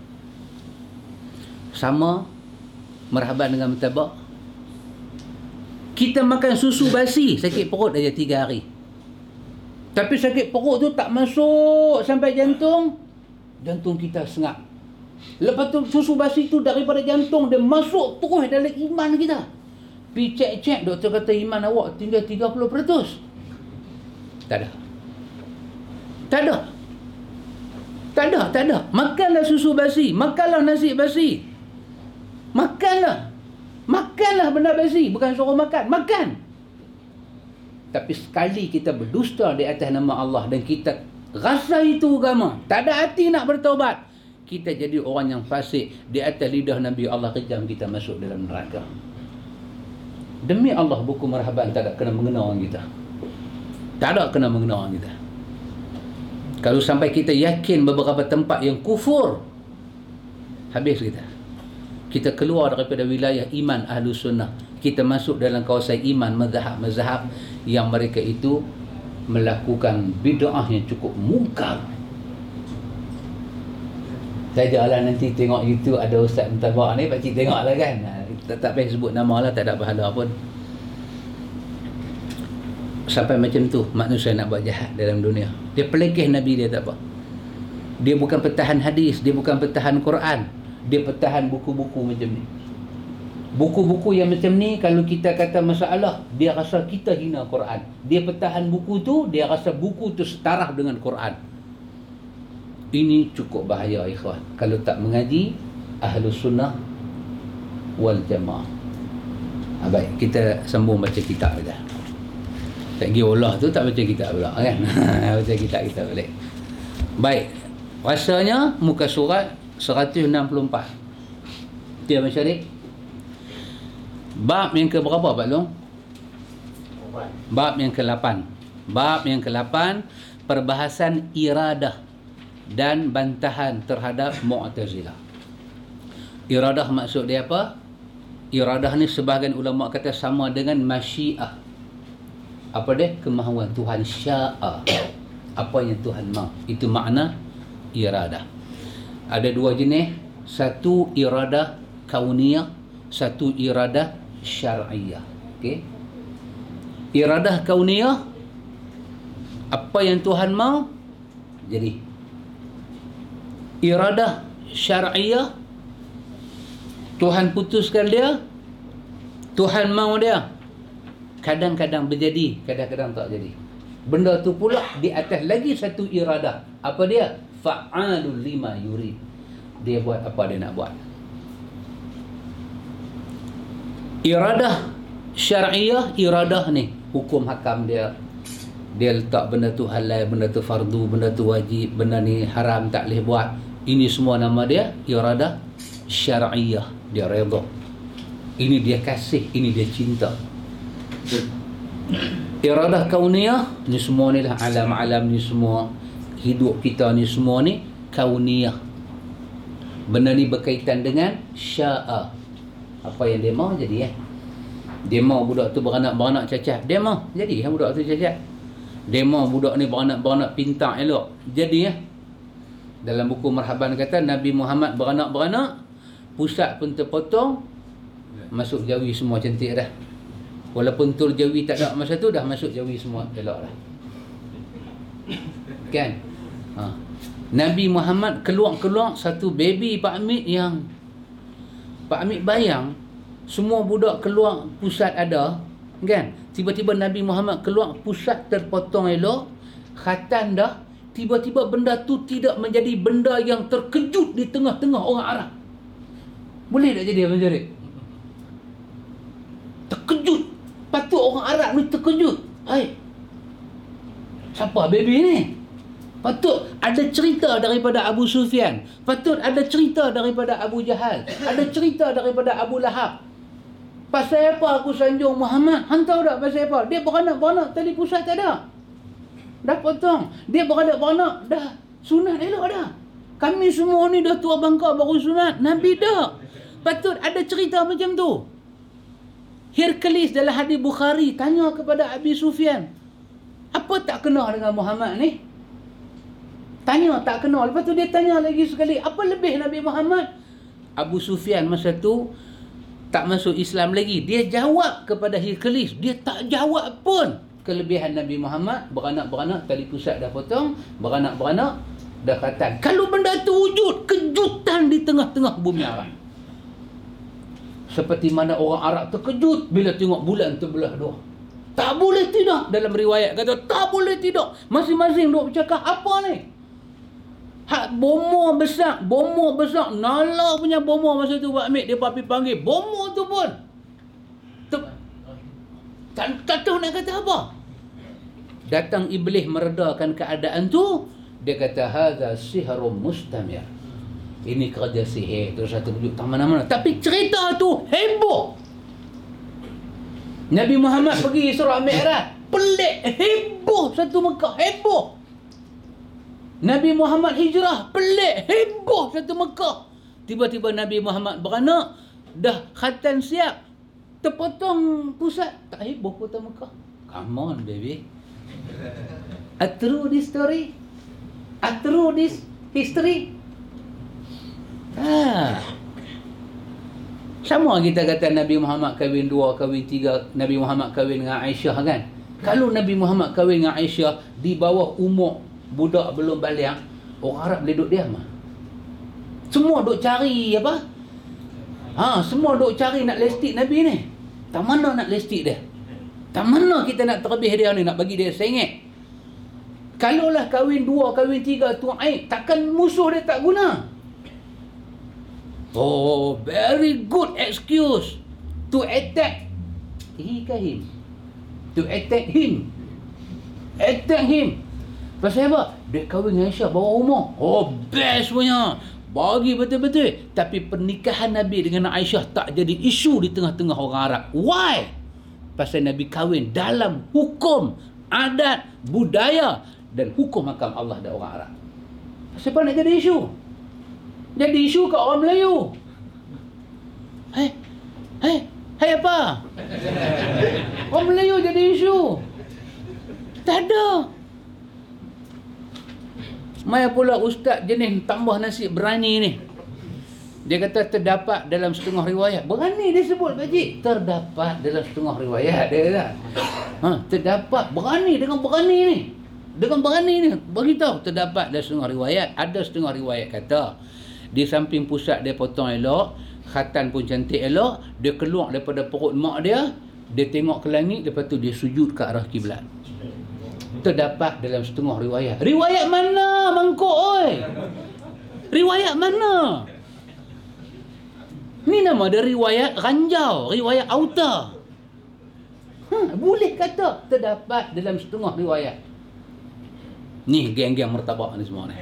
Speaker 1: Sama Marhaban dengan Martabak. Kita makan susu basi, sakit perut aja tiga hari. Tapi sakit perut tu tak masuk sampai jantung, jantung kita sengap. Lepas tu susu basi tu daripada jantung dia masuk terus dalam iman kita. Pergi cek-cek, doktor kata iman awak tinggal tiga puluh peratus. Tak ada. Tak ada. Tak ada, tak ada. Makanlah susu basi, makanlah nasi basi. Makanlah. Makanlah benda basi, bukan suruh makan, makan. Tapi sekali kita berdusta di atas nama Allah dan kita rasa itu agama, tak ada hati nak bertaubat, kita jadi orang yang fasik. Di atas lidah Nabi, Allah kejam kita masuk dalam neraka. Demi Allah, buku Marhaban tak ada kena mengena orang kita. Tak ada kena mengena orang kita. Kalau sampai kita yakin beberapa tempat yang kufur, habis kita. Kita keluar daripada wilayah iman Ahlu Sunnah. Kita masuk dalam kawasan iman mazhab-mazhab yang mereka itu melakukan bid'ah yang cukup mungkar. Sajalah nanti tengok YouTube ada Ustaz Martabak ni, pakcik tengoklah kan. Tak, tak payah sebut nama lah, tak ada pahala pun. Sampai macam tu manusia nak buat jahat dalam dunia. Dia pelekeh Nabi dia, tak apa. Dia bukan pertahan hadis, dia bukan pertahan Quran, dia pertahan buku-buku macam ni. Buku-buku yang macam ni, kalau kita kata masalah, dia rasa kita hina Quran. Dia pertahan buku tu, dia rasa buku tu setara dengan Quran. Ini cukup bahaya, ikhwan. Kalau tak mengaji Ahlus Sunnah wal Jamaah. Ha, baik, kita sambung baca kitab kita. Tak pergi olah tu, tak baca kitab pula kan. Baca kitab kita balik. Baik, rasanya muka surat seratus enam puluh empat. Dia Masyarik. Bab yang ke berapa Pak Long? Bab yang ke lapan. Bab yang ke lapan, perbahasan iradah dan bantahan terhadap Mu'tazilah. Iradah maksud dia apa? Iradah ni sebahagian ulama kata sama dengan masyiah. Apa dia? Kemahuan Tuhan syaa. Apa yang Tuhan mahu. Itu makna iradah. Ada dua jenis. Satu iradah kauniyah, satu iradah syar'iyah. Okey. Iradah kauniyah, apa yang Tuhan mahu jadi. Iradah syar'iyah, Tuhan putuskan dia, Tuhan mahu dia, kadang-kadang berjadi, kadang-kadang tak jadi. Benda tu pula di atas lagi satu iradah. Apa dia? Fa'alul lima yurid. Dia buat apa dia nak buat. Iradah syar'iyah, iradah ni hukum hakam dia. Dia letak benda tu halal, benda tu fardu, benda tu wajib, benda ni haram, tak boleh buat. Ini semua nama dia iradah syar'iyah. Dia redha. Ini dia kasih, ini dia cinta. Iradah kauniyah, ni semua ni lah, alam-alam ni semua, hidup kita ni semua ni kauniyah. Benda ni berkaitan dengan sya'a. Apa yang dia mahu jadi eh. Dia mahu budak tu beranak-beranak cacat, dia mahu jadi kan budak tu cacat. Dia mahu budak ni beranak-beranak pintar elok, jadi eh. Dalam buku Marhaban kata Nabi Muhammad beranak-beranak, pusat pun terpotong, masuk jawi semua cantik dah. Walaupun tur jawi tak ada masa tu, dah masuk jawi semua elok dah. Kan? Ha. Nabi Muhammad keluar-keluar satu baby Pak Amit yang Pak Amit bayang semua budak keluar pusat ada, kan? Tiba-tiba Nabi Muhammad keluar pusat terpotong elok, khatan dah, tiba-tiba benda tu tidak menjadi benda yang terkejut di tengah-tengah orang Arab. Boleh tak jadi Abang Jarik? Terkejut. Patut orang Arab ni terkejut. Hai, siapa baby ni? Patut ada cerita daripada Abu Sufyan, patut ada cerita daripada Abu Jahal, ada cerita daripada Abu Lahab. Pasal apa aku sanjung Muhammad? Hang tahu tak pasal apa? Dia beranak-beranak tali pusat tak ada, dah potong. Dia beranak-beranak dah sunat elok dah. Kami semua ni dah tua bangka baru sunat. Nabi dah. Patut ada cerita macam tu. Hercules dalam hadis Bukhari tanya kepada Abi Sufyan, apa tak kena dengan Muhammad ni? Tanya tak kenal. Lepas tu dia tanya lagi sekali, apa lebih Nabi Muhammad? Abu Sufyan masa tu tak masuk Islam lagi. Dia jawab kepada Hercules, dia tak jawab pun kelebihan Nabi Muhammad. Beranak-beranak tali pusat dah potong, beranak-beranak dah khatan. Kalau benda tu wujud, kejutan di tengah-tengah bumi Arab. Seperti mana orang Arab terkejut bila tengok bulan terbelah dua. Tak boleh tidak. Dalam riwayat kata tak boleh tidak. Masing-masing duk bercakap apa ni? Hak bomo besar, bomo besar, nala punya bomo masa tu Pak Amit, dia papi panggil bomo tu pun. Tak, tak tahu nak kata apa. Datang iblis meredakan keadaan tu, dia kata hadza sihrun mustamir. Ini kerja sihir, terus satu wujud tak mana-mana. Tapi cerita tu heboh. Nabi Muhammad pergi Isra Mi'raj, pelik, heboh satu Mekah, heboh. Nabi Muhammad hijrah, pelik, heboh satu Mekah. Tiba-tiba Nabi Muhammad beranak, dah khatan siap, terpotong pusat, tak heboh kota Mekah. Come on baby. A true this story? A true this history? Ah. Sama kita kata Nabi Muhammad kahwin dua, kahwin tiga, Nabi Muhammad kahwin dengan Aisyah kan. Kalau Nabi Muhammad kahwin dengan Aisyah di bawah umur budak belum baligh, orang Arab boleh duduk diam. Semua duk cari apa? Ha, semua duk cari nak lestik Nabi ni. Tak mana nak lestik dia? Tak mana kita nak terbih dia ni, nak bagi dia sengit. Kalaulah kahwin dua, kahwin tiga tu aib, takkan musuh dia tak guna. Oh, very good excuse to attack he ke him. To attack him. Attack him. Pasal apa? Dia kahwin dengan Aisyah bawah umur. Oh, best punya. Bagi betul-betul. Tapi pernikahan Nabi dengan Aisyah tak jadi isu di tengah-tengah orang Arab. Why? Pasal Nabi kahwin dalam hukum, adat, budaya dan hukum hakam Allah dan orang Arab. Pasal apa nak jadi isu? Jadi isu kat orang Melayu. Hai, hai, hai apa? Orang Melayu jadi isu. Tak ada. Mai pula ustaz jenis tambah nasi berani ni. Dia kata terdapat dalam setengah riwayat. Berani dia sebut pakcik. Terdapat dalam setengah riwayat dia kata. Ha, terdapat berani dengan berani ni. Dengan berani ni bagi tahu terdapat dalam setengah riwayat. Ada setengah riwayat kata di samping pusat dia potong elok, khatan pun cantik elok, dia keluar daripada perut mak dia, dia tengok ke langit, lepas tu dia sujud ke arah kiblat. Terdapat dalam setengah riwayat. Riwayat mana mangkuk oi? Riwayat mana? Ni nama dia riwayat ranjau, riwayat auta. Ha, boleh kata terdapat dalam setengah riwayat. Ni geng-geng martabak ni semua ni.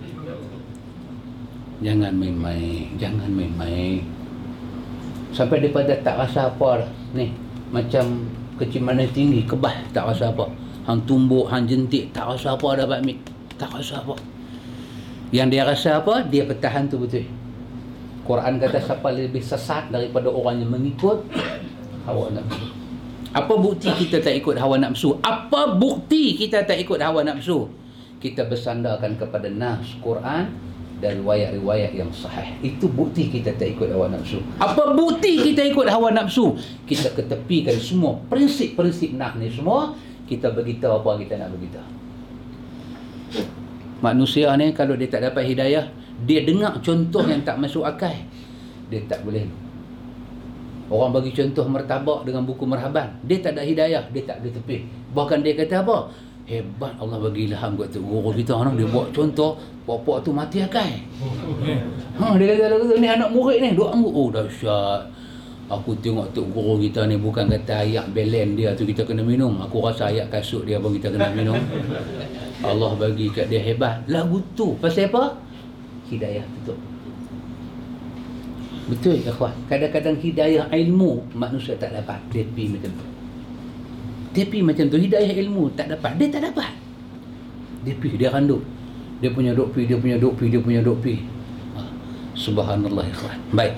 Speaker 1: Jangan main-main, jangan main-main. Sampai daripada tak rasa apa dah. Ni, macam kecimanan tinggi, kebah tak rasa apa. Hang tumbuk, hang jentik, tak rasa apa dah Pak Mit. Tak rasa apa. Yang dia rasa apa, dia pertahan tu betul. Quran kata siapa lebih sesat daripada orang yang mengikut hawa nafsu. Apa bukti kita tak ikut hawa nafsu? Apa bukti kita tak ikut hawa nafsu? Kita bersandarkan kepada nas Quran dan riwayat-riwayat yang sahih. Itu bukti kita tak ikut hawa nafsu. Apa bukti kita ikut hawa nafsu? Kita ketepikan semua prinsip-prinsip nas ni semua, kita beritahu apa kita nak beritahu. Manusia ni kalau dia tak dapat hidayah, dia dengar contoh yang tak masuk akal, dia tak boleh. Orang bagi contoh martabak dengan buku marhaban, dia tak ada hidayah, dia tak boleh tepi. Bahkan dia kata apa? Hebat Allah bagi ilham kat tu guru kita orang, dia buat contoh, pok-pok tu mati akal. Ha, dia kata lagu ni anak murid ni duk angguk. Oh dahsyat. Aku tengok tok guru kita ni bukan kata ayat belen dia tu kita kena minum. Aku rasa ayat kasut dia pun kita kena minum. Allah bagi kat dia hebat. Lagu tu pasal apa? Hidayah betul. Betul ikhwan. Kadang-kadang hidayah ilmu manusia tak dapat. Dia pi macam tu. Dia pi macam tu. Hidayah ilmu tak dapat. Dia tak dapat. Dia pi, dia randuk. Dia punya duk pi, dia punya duk pi, dia punya duk pi. Ha. Subhanallah ikhwan. Baik.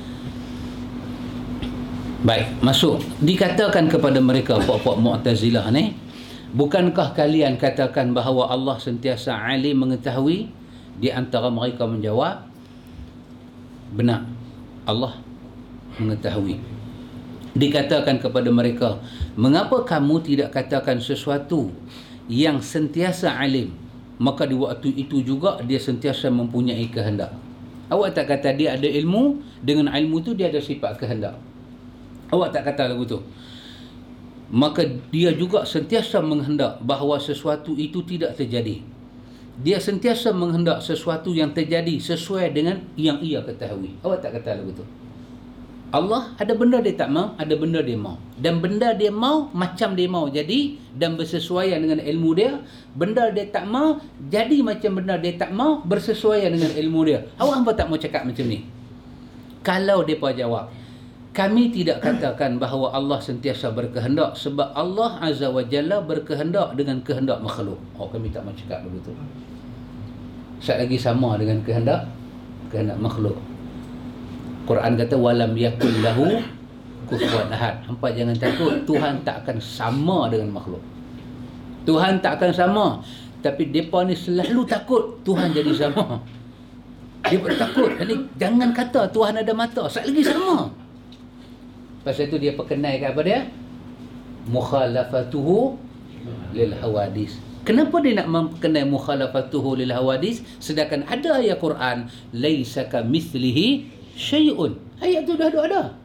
Speaker 1: Baik, masuk. Dikatakan kepada mereka puak-puak Mu'tazilah ni, bukankah kalian katakan bahawa Allah sentiasa alim mengetahui? Di antara mereka menjawab, benar, Allah mengetahui. Dikatakan kepada mereka, mengapa kamu tidak katakan sesuatu yang sentiasa alim, maka di waktu itu juga dia sentiasa mempunyai kehendak. Awak tak kata dia ada ilmu, dengan ilmu tu dia ada sifat kehendak. Awak tak kata lagu tu. Maka dia juga sentiasa menghendak bahawa sesuatu itu tidak terjadi. Dia sentiasa menghendak sesuatu yang terjadi sesuai dengan yang ia ketahui. Awak tak kata lagu tu. Allah ada benda dia tak mau, ada benda dia mau. Dan benda dia mau macam dia mau jadi dan bersesuaian dengan ilmu dia. Benda dia tak mau jadi macam benda dia tak mau bersesuaian dengan ilmu dia. Awak hampa tak mau cakap macam ni? Kalau depa jawab, kami tidak katakan bahawa Allah sentiasa berkehendak sebab Allah Azza wa Jalla berkehendak dengan kehendak makhluk. Oh, kami tak mahu cakap begitu. Sekali lagi sama dengan kehendak kehendak makhluk. Quran kata walam yakul lahu kufuwan ahad. Hampa jangan takut, Tuhan tak akan sama dengan makhluk. Tuhan tak akan sama, tapi depa ni selalu takut Tuhan jadi sama. Dia takut. Jadi jangan kata Tuhan ada mata, sekali lagi sama. Pasal itu dia perkenai kat apa dia? Mukhalafatuhu lil hawadis. Kenapa dia nak memperkenai mukhalafatuhu lil hawadis sedangkan ada ayat Quran laisa kamitslihi syai'un. Ayat tu dah ada.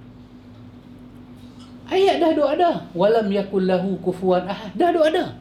Speaker 1: Ayat dah ada. Walam yakul lahu kufuwan ahad. Dah ada.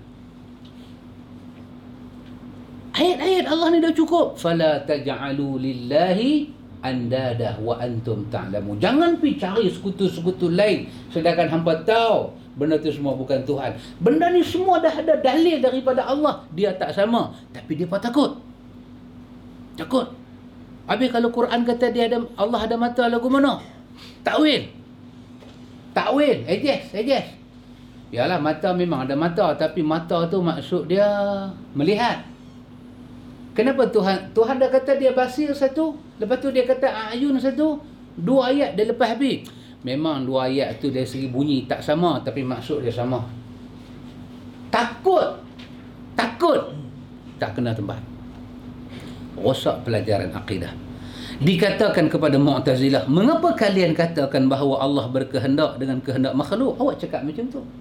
Speaker 1: Ayat-ayat Allah ni dah cukup. Fala taj'alu lillahi andada wa antum ta'lamun. Jangan pergi cari sekutu-sekutu lain sedangkan hangpa tahu benda tu semua bukan Tuhan. Benda ni semua dah ada dalil daripada Allah. Dia tak sama, tapi dia pun takut. Takut. Habis kalau Quran kata dia ada Allah ada mata, lagu mana? Takwil. Takwil. Ejes, ejes. Yalah, mata memang ada mata, tapi mata tu maksud dia melihat. Kenapa Tuhan Tuhan dah kata dia basir satu, lepas tu dia kata ayun satu. Dua ayat dia lepas habis. Memang dua ayat tu dari segi bunyi tak sama, tapi maksud dia sama. Takut. Takut. Tak kena tempat. Rosak pelajaran akidah. Dikatakan kepada Mu'tazilah, mengapa kalian katakan bahawa Allah berkehendak dengan kehendak makhluk? Awak cakap macam tu.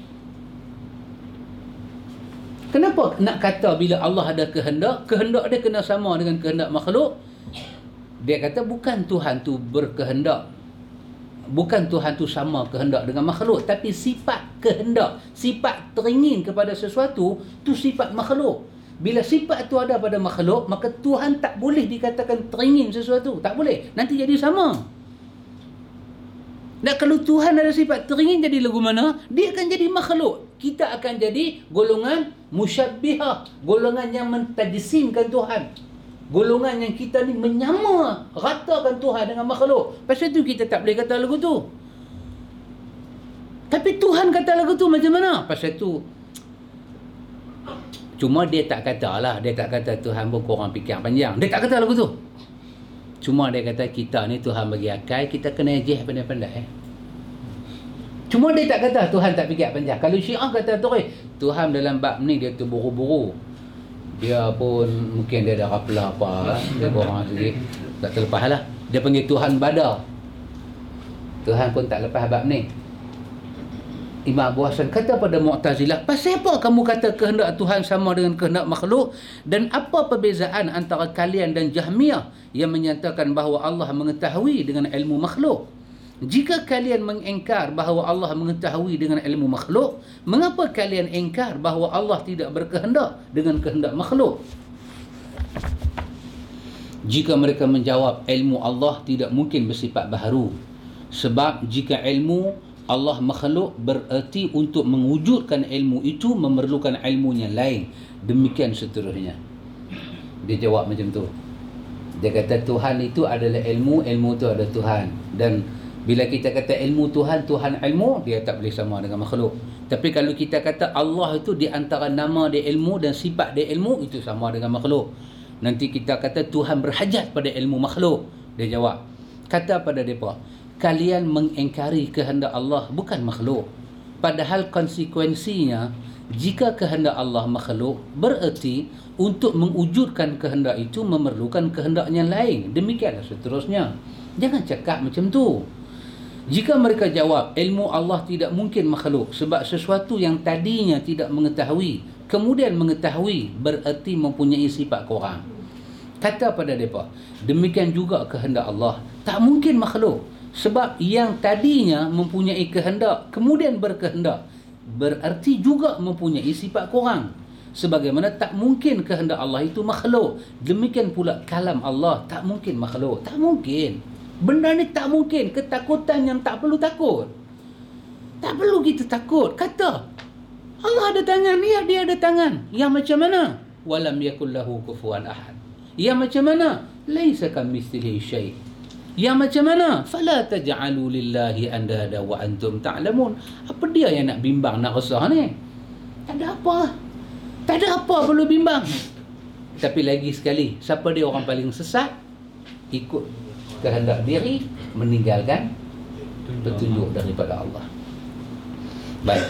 Speaker 1: Kenapa nak kata bila Allah ada kehendak, kehendak dia kena sama dengan kehendak makhluk? Dia kata bukan Tuhan tu berkehendak, bukan Tuhan tu sama kehendak dengan makhluk, tapi sifat kehendak, sifat teringin kepada sesuatu tu sifat makhluk. Bila sifat tu ada pada makhluk, maka Tuhan tak boleh dikatakan teringin sesuatu, tak boleh, nanti jadi sama. Dan kalau Tuhan ada sifat teringin, jadi lagu mana? Dia akan jadi makhluk. Kita akan jadi golongan musyabbihah, golongan yang mentajsimkan Tuhan, golongan yang kita ni menyama ratakan Tuhan dengan makhluk. Pasal tu kita tak boleh kata lagu tu. Tapi Tuhan kata lagu tu macam mana? Pasal tu cuma dia tak kata lah, dia tak kata Tuhan pun korang fikir panjang, dia tak kata lagu tu. Cuma dia kata kita ni Tuhan bagi akal, kita kena ejeh pandai-pandai. Eh? Cuma dia tak kata Tuhan tak fikir panjang. Kalau Syiah kata tu, eh, Tuhan dalam bab ni dia terburu-buru. Dia pun mungkin dia ada raplah apa, dia korang sikit. Tak terlepas lah. Dia panggil Tuhan bada. Tuhan pun tak lepas bab ni. Imam Abu Hasan kata pada Mu'tazilah, pasal apa kamu kata kehendak Tuhan sama dengan kehendak makhluk? Dan apa perbezaan antara kalian dan Jahmiyah yang menyatakan bahawa Allah mengetahui dengan ilmu makhluk? Jika kalian mengingkar bahawa Allah mengetahui dengan ilmu makhluk, mengapa kalian ingkar bahawa Allah tidak berkehendak dengan kehendak makhluk? Jika mereka menjawab ilmu Allah tidak mungkin bersifat baharu, sebab jika ilmu Allah makhluk bererti untuk mewujudkan ilmu itu memerlukan ilmu yang lain. Demikian seterusnya. Dia jawab macam tu. Dia kata Tuhan itu adalah ilmu, ilmu itu ada Tuhan. Dan bila kita kata ilmu Tuhan, Tuhan ilmu, dia tak boleh sama dengan makhluk. Tapi kalau kita kata Allah itu di antara nama dia ilmu dan sifat dia ilmu, itu sama dengan makhluk. Nanti kita kata Tuhan berhajat pada ilmu makhluk. Dia jawab, kata pada mereka, kalian mengingkari kehendak Allah bukan makhluk. Padahal konsekuensinya, jika kehendak Allah makhluk, bererti untuk mewujudkan kehendak itu memerlukan kehendak yang lain. Demikianlah seterusnya. Jangan cakap macam tu. Jika mereka jawab ilmu Allah tidak mungkin makhluk sebab sesuatu yang tadinya tidak mengetahui kemudian mengetahui bererti mempunyai sifat korang. Kata pada mereka, demikian juga kehendak Allah tak mungkin makhluk sebab yang tadinya mempunyai kehendak kemudian berkehendak bererti juga mempunyai sifat korang. Sebagaimana tak mungkin kehendak Allah itu makhluk, demikian pula kalam Allah tak mungkin makhluk. Tak mungkin. Benda ni tak mungkin. Ketakutan yang tak perlu takut. Tak perlu kita takut. Kata Allah ada tangan. Ya, dia ada tangan. Yang macam mana? Walam yakul lahu kufuwan ahad. Yang macam mana? Laisa kamitslihi syai'. Yang macam mana? Fala taj'alu lillahi andada wa antum ta'lamun. Apa dia yang nak bimbang, nak resah ni? Tak ada apa. Tak ada apa perlu bimbang. Tapi lagi sekali, siapa dia orang paling sesat? Ikut kehendak diri, meninggalkan petunjuk daripada Allah. Baik.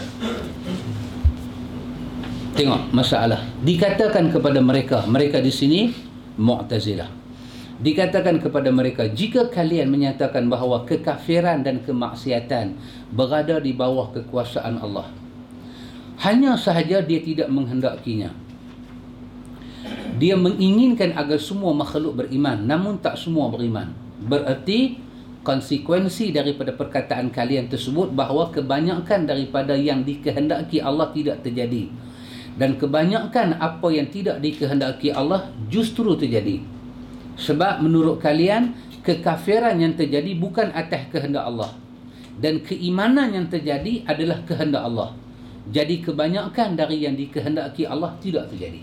Speaker 1: Tengok masalah. Dikatakan kepada mereka, mereka di sini Mu'tazilah. Dikatakan kepada mereka, jika kalian menyatakan bahawa kekafiran dan kemaksiatan berada di bawah kekuasaan Allah, hanya sahaja dia tidak menghendakinya. Dia menginginkan agar semua makhluk beriman, namun tak semua beriman. Bererti konsekuensi daripada perkataan kalian tersebut bahawa kebanyakan daripada yang dikehendaki Allah tidak terjadi, dan kebanyakan apa yang tidak dikehendaki Allah justru terjadi. Sebab menurut kalian kekafiran yang terjadi bukan atas kehendak Allah, dan keimanan yang terjadi adalah kehendak Allah. Jadi kebanyakan dari yang dikehendaki Allah tidak terjadi.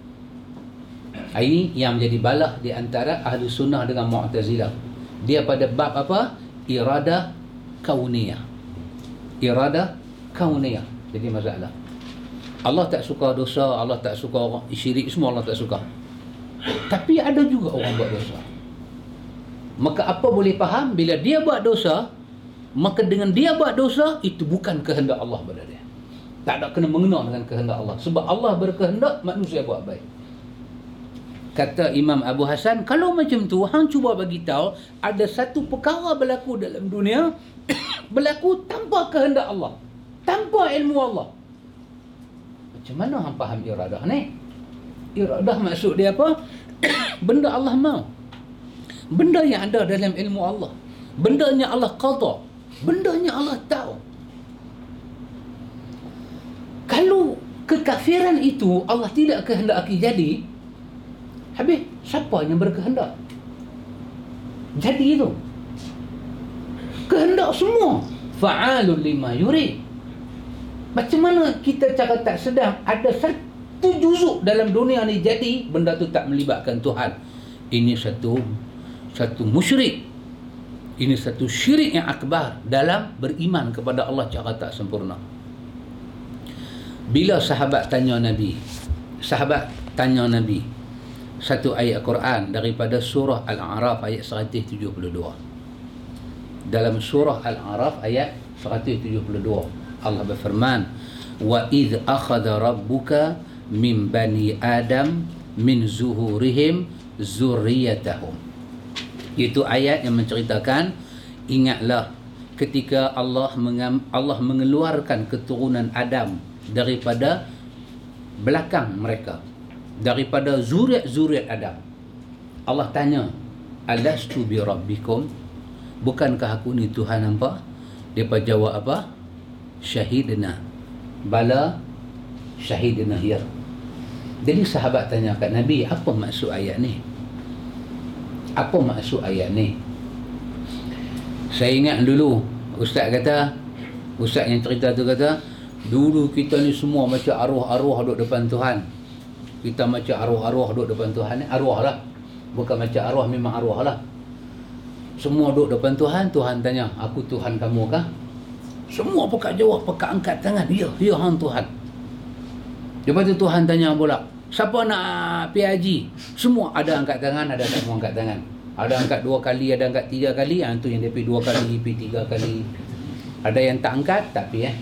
Speaker 1: Ini yang menjadi balah di antara ahli sunnah dengan Mu'tazilah. Dia pada bab apa? Irada kauniyah. Irada kauniyah. Jadi masalah. Allah tak suka dosa, Allah tak suka orang syirik, semua Allah tak suka. Tapi ada juga orang buat dosa. Maka apa boleh faham? Bila dia buat dosa, maka dengan dia buat dosa, itu bukan kehendak Allah pada dia. Tak ada kena mengena dengan kehendak Allah. Sebab Allah berkehendak, manusia buat baik. Kata Imam Abu Hasan, kalau macam tu, hang cuba bagi tahu ada satu perkara berlaku dalam dunia berlaku tanpa kehendak Allah, tanpa ilmu Allah. Macam mana hang faham iradah ni? Iradah maksud dia apa? Benda Allah mau. Benda yang ada dalam ilmu Allah. Benda yang Allah qada. Benda yang Allah tahu. Kalau kekafiran itu Allah tidak kehendaki jadi, habis siapa yang berkehendak? Jadi itu. Kehendak semua. Fa'alun lima yurid. Macam mana kita cara tak sedar ada satu juzuk dalam dunia ni jadi, benda tu tak melibatkan Tuhan. Ini satu satu musyrik. Ini satu syirik yang akbar dalam beriman kepada Allah cara tak sempurna. Bila sahabat tanya Nabi, sahabat tanya Nabi satu ayat Quran daripada surah Al-A'raf ayat seratus tujuh puluh dua. Dalam surah Al-A'raf ayat seratus tujuh puluh dua, Allah berfirman, "Wa idh akhadha rabbuka min bani Adam min zuhurihim zurriyatahum." Itu ayat yang menceritakan, ingatlah ketika Allah mengam, Allah mengeluarkan keturunan Adam daripada belakang mereka, daripada zuriat-zuriat Adam. Allah tanya, "Alastu bi rabbikum?" Bukankah aku ni Tuhan hampa? Depa jawab apa? Syahidna. Bala, syahidna ya. Jadi sahabat tanya kat Nabi, apa maksud ayat ni? Apa maksud ayat ni? Saya ingat dulu ustaz kata, ustaz yang cerita tu kata, dulu kita ni semua macam arwah-arwah duduk depan Tuhan. Kita macam arwah-arwah duduk depan Tuhan ni, arwah lah. Bukan macam arwah, memang arwah lah. Semua duduk depan Tuhan, Tuhan tanya, aku Tuhan kamu kah? Semua pekat jawab, pekat angkat tangan, ya, ya hang Tuhan. Lepas tu Tuhan tanya pula, siapa nak pergi haji? Semua ada angkat tangan, ada tak mau angkat tangan. Ada angkat dua kali, ada angkat tiga kali. Yang tu yang dia pergi dua kali, pergi tiga kali. Ada yang tak angkat, tak pergi eh.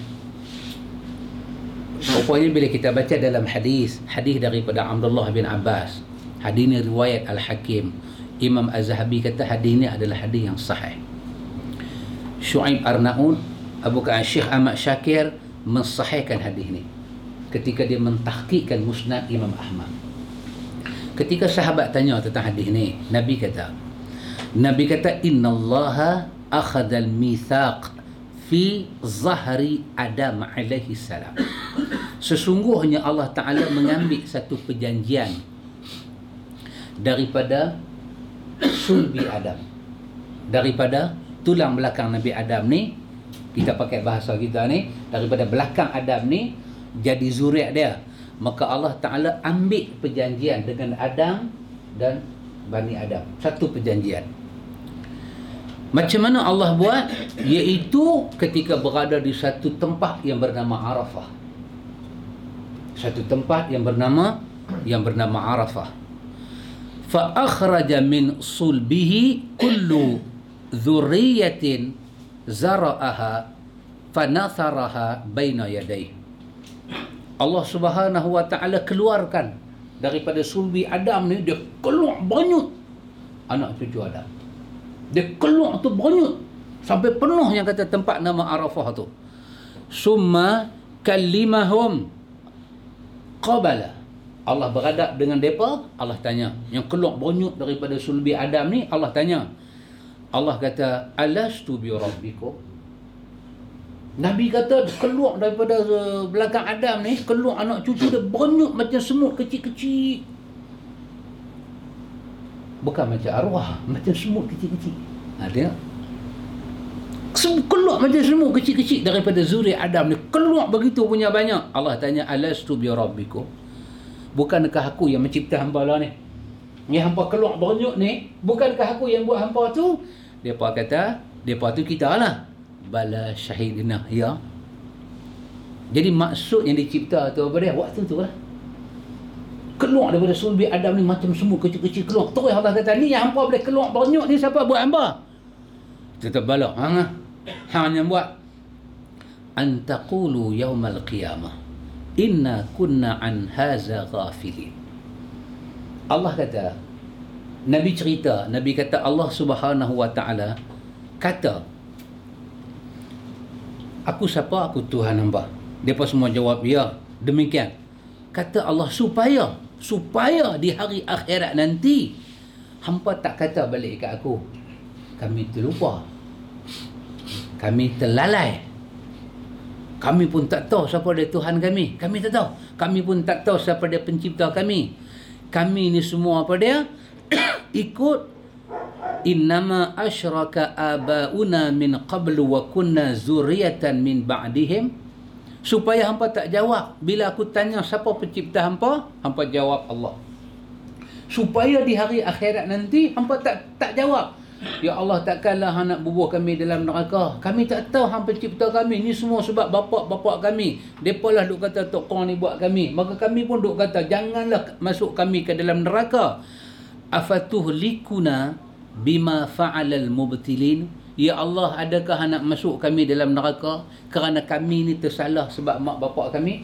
Speaker 1: Rupanya bila kita baca dalam hadis, hadis daripada Abdullah bin Abbas, hadis ni riwayat Al-Hakim, Imam Az-Zahabi kata hadis ni adalah hadis yang sahih. Syuaib Arnaud, Abu Bakar Syekh Ahmad Syakir mensahihkan hadis ni ketika dia mentahqiqkan Musnad Imam Ahmad. Ketika sahabat tanya tentang hadis ni, Nabi kata, Nabi kata, "Innallaha akhadhal mitsaq fi zahri Adam alaihi salam." Sesungguhnya Allah Ta'ala mengambil satu perjanjian daripada sulbi Adam, daripada tulang belakang Nabi Adam ni, kita pakai bahasa kita ni, daripada belakang Adam ni jadi zuriat dia. Maka Allah Ta'ala ambil perjanjian dengan Adam dan Bani Adam, satu perjanjian. Macam mana Allah buat? Iaitu ketika berada di satu tempat yang bernama Arafah. Satu tempat yang bernama yang bernama Arafah. Fa akhraja min sulbihi kullu dzurriyyatin zara'aha fanatharaha baina yadayhi. Allah Subhanahu wa Ta'ala keluarkan daripada sulbi Adam ni, dia keluar banyak anak cucu Adam. Dia keluar tu banyak sampai penuh yang kata tempat nama Arafah tu. Summa kalimahum qabala. Allah beradab dengan mereka, Allah tanya. Yang keluar banyak daripada sulbi Adam ni, Allah tanya. Allah kata, "Alastu bi rabbikum?" Nabi kata keluar daripada belakang Adam ni, keluar anak cucu dia banyak macam semut kecil-kecil. Bukan macam arwah, macam semut kecil-kecil. Ha, tengok. Keluar macam semut kecil-kecil daripada zuriat Adam ni. Keluar begitu punya banyak. Allah tanya, "Alastu bi rabbikum?" Bukankah aku yang mencipta hamba lah ni? Yang hamba keluar banyak ni, bukankah aku yang buat hamba tu? Depa kata, depa tu kita lah. Bala syahidina ya. Jadi maksud yang dicipta tu apa dia? Waktu tu lah. keluar daripada sulbi Adam ni macam semut kecil-kecil keluar. Terus Allah kata, ni yang hampa boleh keluar banyak ni siapa buat hampa? Tetap balak. Ha, hang yang buat. Antaqulu yaumal qiyamah inna kunna an haza ghafilin. Allah kata, Nabi cerita, Nabi kata Allah Subhanahu wa taala kata, aku siapa? Aku Tuhan hamba. Depa semua jawab, ya. Demikian. Kata Allah, supaya supaya di hari akhirat nanti hampa tak kata balik kat aku, kami terlupa, kami terlalai, kami pun tak tahu siapa dia Tuhan kami, kami tak tahu, kami pun tak tahu siapa dia pencipta kami, kami ni semua apa dia ikut innama asyraka abauna min qablu wa kunna zuriyatan min ba'dihim. Supaya hampa tak jawab bila aku tanya siapa pencipta hampa, hampa jawab Allah. Supaya di hari akhirat nanti hampa tak tak jawab, ya Allah, takkanlah hang nak bubuh kami dalam neraka, kami tak tahu hang pencipta kami, ni semua sebab bapak-bapak kami, depa lah duk kata tokong ni buat kami, maka kami pun duk kata janganlah masuk kami ke dalam neraka. Afatuhlikuna bima fa'alal mubtilin. Ya Allah, adakah hang nak masuk kami dalam neraka kerana kami ni tersalah sebab mak bapak kami?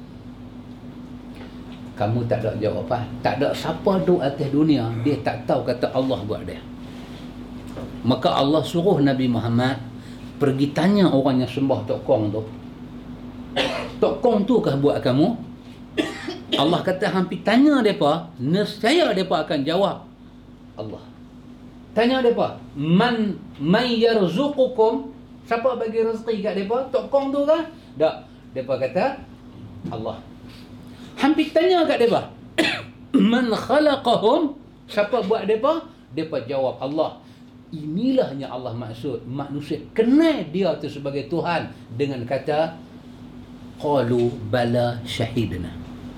Speaker 1: Kamu tak ada jawapan. Tak ada siapa duk atas dunia dia tak tahu kata Allah buat dia. Maka Allah suruh Nabi Muhammad pergi tanya orang yang sembah tokong tu, tokong tu kah buat kamu? Allah kata hampir tanya mereka, nescaya mereka akan jawab Allah. Tanya mereka, man man yarzuqukum, siapa bagi rezeki kat mereka? Tokong tu kah? Tak. Mereka kata Allah. Hampir tanya kat mereka, man khalaqahum, siapa buat mereka? Mereka jawab Allah. Inilah yang Allah maksud, manusia kenal dia tu sebagai Tuhan dengan kata qalu bala syahidna.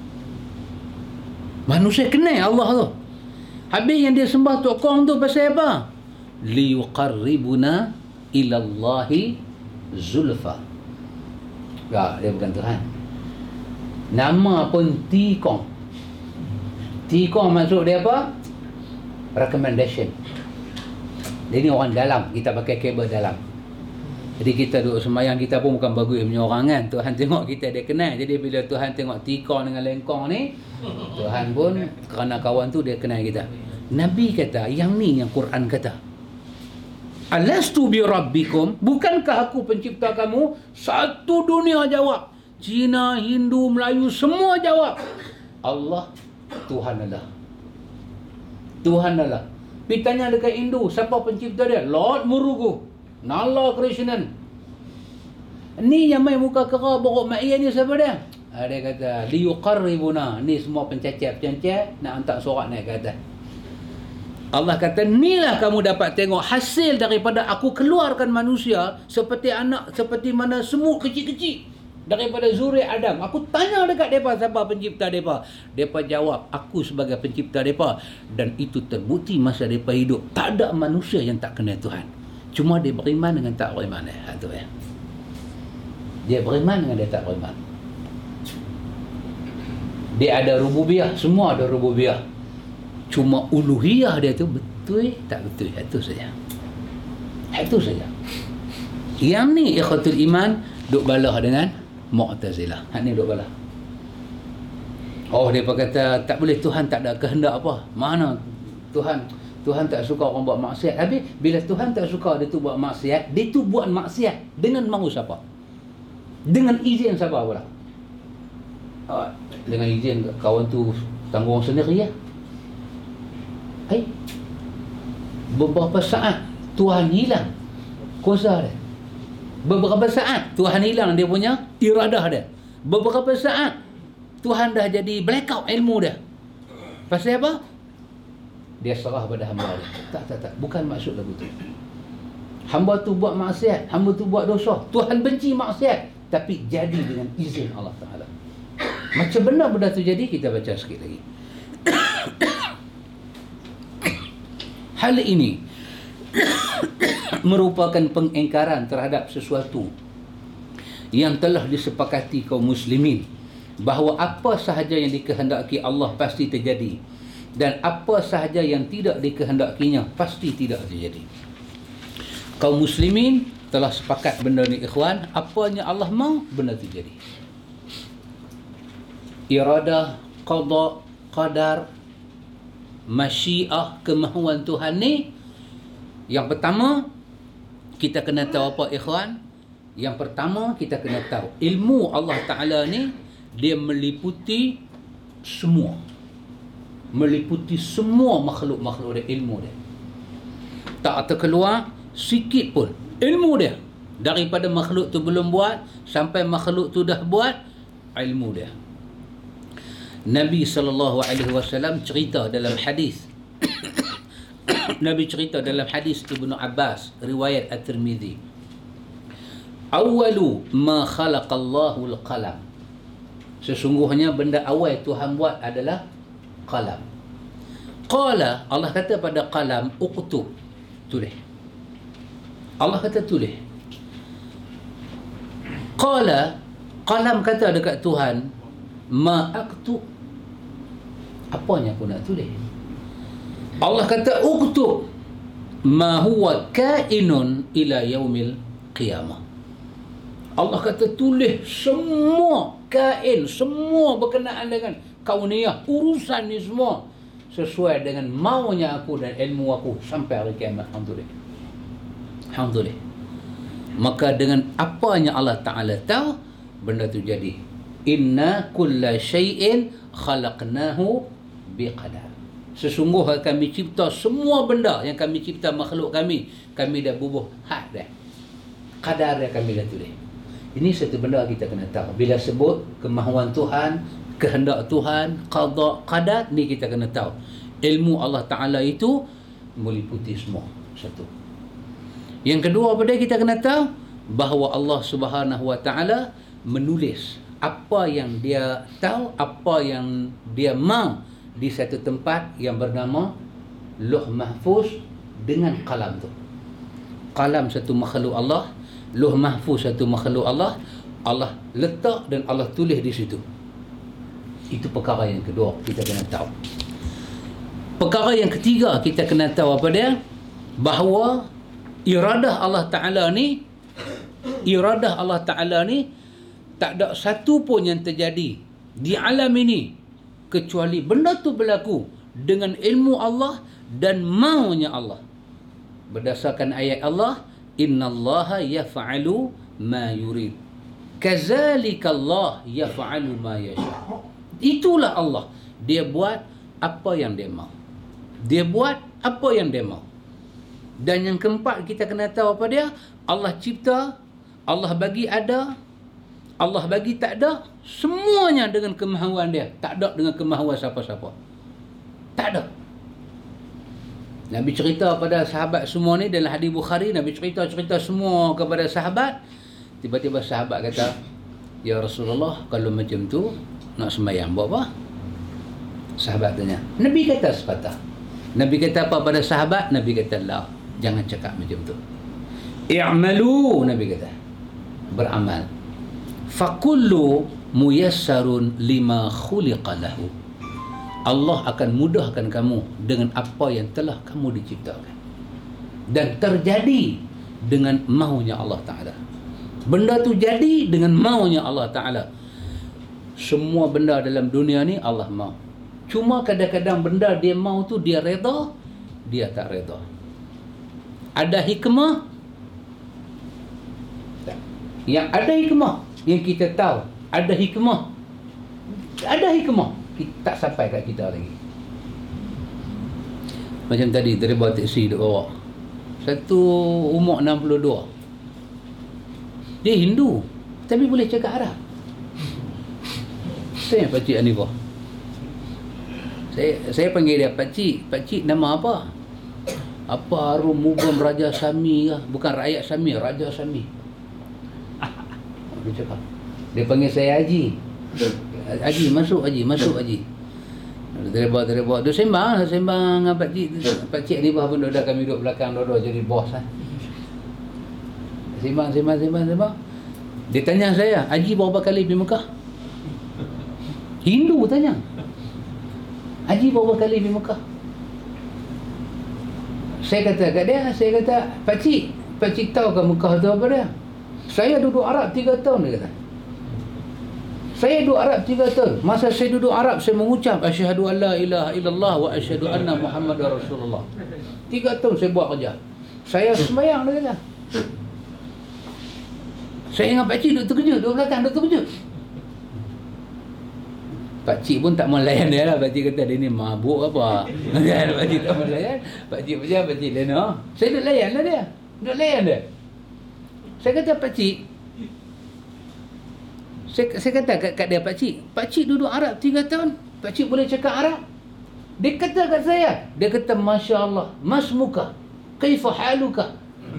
Speaker 1: Manusia kenal Allah tu. Habis yang dia sembah tokong tu pasal apa? Liyuqarribuna ilallahi zulfa. Tak, dia bukan Tuhan. Nama pun Tikong. Tikong maksud dia apa? Recommendation. Dia ni orang dalam, kita pakai kabel dalam. Jadi kita duduk sembahyang, kita pun bukan bagus punya orang kan. Tuhan tengok kita dia kenal. Jadi bila Tuhan tengok tikar dengan lengkong ni, Tuhan pun kerana kawan tu dia kenal kita. Nabi kata, yang ni yang Quran kata, alastu bi rabbikum, bukankah aku pencipta kamu? Satu dunia jawab. Cina, Hindu, Melayu semua jawab. Allah Tuhan Allah. Tuhan Allah. Pergi tanya dekat Hindu, siapa pencipta dia? Lord Murugu, Nala Krishnan. Ni yang main muka kera borok mak ni siapa dia? Ha, dia kata liyuqarribuna. Ni semua pencacap-pencacap nak hantar sorak naik ke atas. Allah kata, inilah kamu dapat tengok hasil daripada aku keluarkan manusia seperti anak, seperti mana semut kecil-kecil daripada zuriat Adam. Aku tanya dekat mereka siapa pencipta mereka. Mereka jawab, aku sebagai pencipta mereka. Dan itu terbukti masa mereka hidup. Tak ada manusia yang tak kenal Tuhan. Cuma dia beriman dengan tak beriman. Ha, tu, ya. Dia beriman dengan dia tak beriman. Dia ada rububiyah. Semua ada rububiyah. Cuma uluhiyah dia tu betul tak betul. Itu saja. Itu saja. Yang ni ikhwatul iman duk balah dengan Mu'tazilah. Hak ni duk balah. Oh, dia kata tak boleh, Tuhan tak ada kehendak apa. Mana Tuhan Tuhan tak suka orang buat maksiat. Habis bila Tuhan tak suka dia tu buat maksiat, dia tu buat maksiat dengan mahu siapa? Dengan izin siapa pula? Ah, dengan izin kawan tu tanggung sendiri ya. Hai. Beberapa saat Tuhan hilang kuasa dia. Beberapa saat Tuhan hilang dia punya iradah dia. Beberapa saat Tuhan dah jadi blackout ilmu dia. Pasal apa? Dia serah pada hamba dia. Tak, tak, tak. Bukan maksud lagu tu. Hamba tu buat maksiat, hamba tu buat dosa. Tuhan benci maksiat, tapi jadi dengan izin Allah Ta'ala. Macam benar benda tu jadi, kita baca sikit lagi. Hal ini merupakan pengingkaran terhadap sesuatu yang telah disepakati kaum muslimin bahawa apa sahaja yang dikehendaki Allah pasti terjadi, dan apa sahaja yang tidak dikehendakinya pasti tidak terjadi. Kaum muslimin telah sepakat benda ni ikhwan, apanya Allah mau benda tu jadi. Iradah, qada, qadar, masyiah, kemahuan Tuhan ni, yang pertama kita kena tahu apa ikhwan? Yang pertama kita kena tahu ilmu Allah Ta'ala ni dia meliputi semua, meliputi semua makhluk-makhluk dia, ilmu dia tak terkeluar sikit pun. Ilmu dia daripada makhluk tu belum buat sampai makhluk tu dah buat, ilmu dia. Nabi sallallahu alaihi wasallam cerita dalam hadis Nabi cerita dalam hadis Ibnu Abbas riwayat At-Tirmizi, awalu ma khalaqallahu al-qalam, sesungguhnya benda awal Tuhan buat adalah qalam. Qala, Allah kata pada qalam, uktub, tulis. Allah kata tulis. Qala, qalam kata dekat Tuhan, ma aktub, apanya aku nak tulis? Allah kata uktub ma huwa kainun ila yaumil qiyamah. Allah kata tulis semua kain, semua berkenaan dengan kauniyah, urusan ni semua sesuai dengan maunya aku dan ilmu aku sampai hari kiamat. Alhamdulillah. Alhamdulillah. Maka dengan apanya Allah Ta'ala tahu, benda tu jadi. Inna kulla syai'in khalaqnahu biqadar. Sesungguhnya kami cipta semua benda yang kami cipta makhluk kami, kami dah bubuh had dah. Qadar yang kami dah tulis. Ini satu benda kita kena tahu. Bila sebut kemahuan Tuhan, kehendak Tuhan, qada, qadar, ni kita kena tahu. Ilmu Allah Ta'ala itu meliputi semua. Satu. Yang kedua, pada kita kena tahu bahawa Allah Subhanahu Wa Ta'ala menulis apa yang dia tahu, apa yang dia mau di satu tempat yang bernama Lauh Mahfuz dengan qalam tu. Qalam satu makhluk Allah, Lauh Mahfuz satu makhluk Allah. Allah letak dan Allah tulis di situ. Itu perkara yang kedua kita kena tahu. Perkara yang ketiga kita kena tahu apa dia? Bahawa iradah Allah Ta'ala ni, iradah Allah Ta'ala ni tak ada satu pun yang terjadi di alam ini kecuali benda tu berlaku dengan ilmu Allah dan maunya Allah. Berdasarkan ayat Allah, innallaha yaf'alu ma yurid, kazalika Allah yaf'alu ma yasha. Itulah Allah, dia buat apa yang dia mau, dia buat apa yang dia mau. Dan yang keempat kita kena tahu apa dia? Allah cipta, Allah bagi ada, Allah bagi tak ada, semuanya dengan kemahuan dia. Tak ada dengan kemahuan siapa-siapa. Tak ada. Nabi cerita pada sahabat semua ni dalam hadis Bukhari, Nabi cerita-cerita semua kepada sahabat. Tiba-tiba sahabat kata, ya Rasulullah, kalau macam tu nak sembahyang buat apa? Sahabat tanya. Nabi kata sepatah. Nabi kata apa pada sahabat? Nabi kata, la, jangan cakap macam tu. I'malu, Nabi kata, beramal. Fakullu muyassarun lima khuliqa lahu. Allah akan mudahkan kamu dengan apa yang telah kamu diciptakan. Dan terjadi dengan maunya Allah Ta'ala. Benda tu jadi dengan maunya Allah Ta'ala. Semua benda dalam dunia ni Allah mau. Cuma kadang-kadang benda dia mau tu dia reda, dia tak reda. Ada hikmah? Tak. Yang ada hikmah, yang kita tahu ada hikmah, ada hikmah, kita tak sampai kat kita lagi. Macam tadi driver taksi duk bawa satu umur enam puluh dua, dia Hindu tapi boleh cakap Arab. Saya Pakcik Hanifah, saya saya panggil dia Pakcik. Pakcik nama apa? Apa Arum Mugam Raja Sami kah? Bukan rakyat Sami, Raja Sami. Dia cakap, dia panggil saya Haji. Haji, masuk Haji, masuk Haji. Terlebar-terlebar. Dia sembang, sembang dengan Pakcik. Pakcik ni pun dah kami duduk belakang, dua-dua jadi bos lah. Sembang, sembang, sembang, sembang. Dia tanya saya, Haji berapa kali pergi Mekah? Hindu tanya. Haji berapa kali di Mekah? Saya kata kat dia, saya kata, pakcik, pakcik tahu ke Mekah tu apa dia? Saya duduk Arab tiga tahun, dia kata. Saya duduk Arab tiga tahun. Masa saya duduk Arab, saya mengucap asyhadu an la ilaha illallah wa asyhadu anna Muhammadar Rasulullah. Tiga tahun saya buat kerja. Saya sembahyang, dia kata. Saya ingat pakcik duduk terkejut, duduk belakang, duduk terkejut. Pakcik pun tak mau layan dia lah. Pakcik kata dia ni mabuk apa. Pakcik tak mau layan. Pakcik macam pakcik dia no. Saya duduk layan lah dia. Duduk layan dia. Saya kata pakcik. Saya, saya kata kat, kat dia, pakcik. Pakcik duduk Arab tiga tahun. Pakcik boleh cakap Arab. Dia kata kat saya. Dia kata, Masya Allah. Masmuka. Kaifa haluka.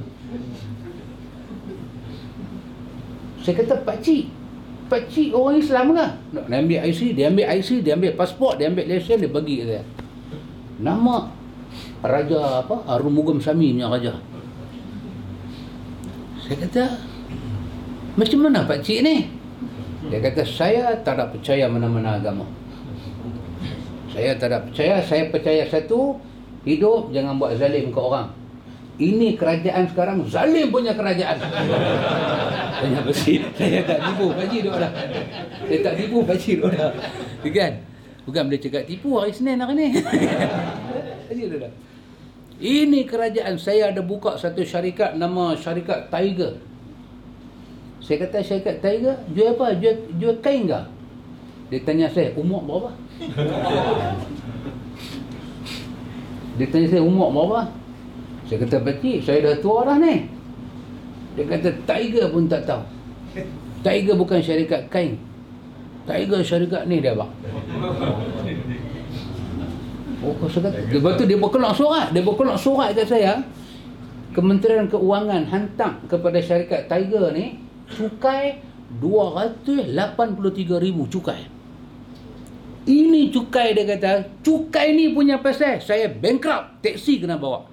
Speaker 1: Saya kata, pakcik. Pakcik orang Islam ke? Dia ambil I C, dia ambil I C, dia ambil pasport, dia ambil lesen, dia bagi dia. Nama Raja apa? Arumugam Sami punya raja. Saya kata, macam mana pakcik ni? Dia kata, saya tak ada percaya mana-mana agama. Saya tak ada percaya, saya percaya satu, hidup jangan buat zalim ke orang. Ini kerajaan sekarang zalim punya kerajaan. Tanya pakcik, saya tak tipu, pakcik duduk dah. Saya tak tipu, pakcik duduk dah. Kan? Bukan boleh cakap tipu hari Senin hari ni. Pakcik duduk dah. Ini kerajaan, saya ada buka satu syarikat nama syarikat Tiger. Saya kata syarikat Tiger, jual apa? Jual, jual kain ke? Dia tanya saya, umur berapa? Dia tanya saya, umur berapa? Saya kata, pakcik, saya dah tua dah ni. Dia kata, Tiger pun tak tahu. Tiger bukan syarikat kain. Tiger syarikat ni dia bang. Oh, saya kata, lepas tu dia berkelak surat. Dia berkelak surat kat saya. Kementerian Keuangan hantar kepada syarikat Tiger ni cukai dua ratus lapan puluh tiga ribu cukai. Ini cukai, dia kata, cukai ni punya pasal saya bankrupt, teksi kena bawa.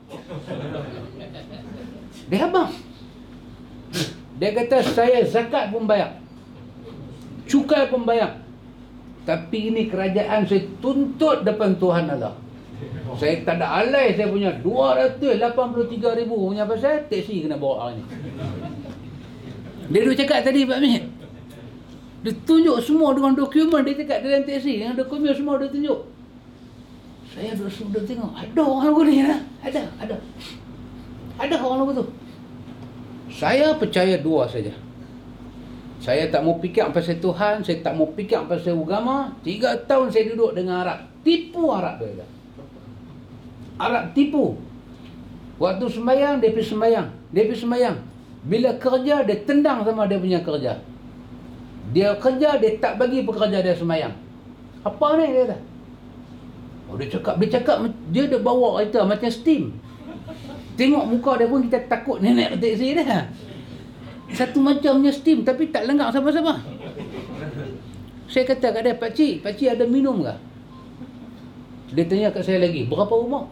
Speaker 1: Dia abang. Dia kata saya zakat pun bayar, cukai pun bayar, tapi ini kerajaan saya tuntut depan Tuhan Allah. Saya tak ada alai, saya punya dua ratus lapan puluh tiga ribu punya pasal teksi kena bawa hari ni. Dia duk cakap tadi Pak Mit, dia tunjuk semua dengan dokumen. Dia cakap dalam teksi dengan dokumen semua dia tunjuk. Saya duduk duduk tengok, ada orang lagu ni lah. Ada, ada. Ada orang lagu tu. Saya percaya dua saja. Saya tak mau fikir pasal Tuhan, saya tak mau fikir pasal agama. Tiga tahun saya duduk dengan Arab. Tipu Arab dia. Arab tipu. Waktu sembahyang, dia pergi sembahyang. Dia pergi sembahyang. Bila kerja, dia tendang sama dia punya kerja. Dia kerja, dia tak bagi pekerja dia sembahyang. Apa ni dia kata? Oh, dia cakap, dia cakap, dia dah bawa kereta macam steam. Tengok muka dia pun kita takut nenek teksi dia. Satu macamnya steam tapi tak lengak siapa-siapa. Saya kata kat dia, pakcik, pakcik ada minum ke? Dia tanya kat saya lagi, berapa umur?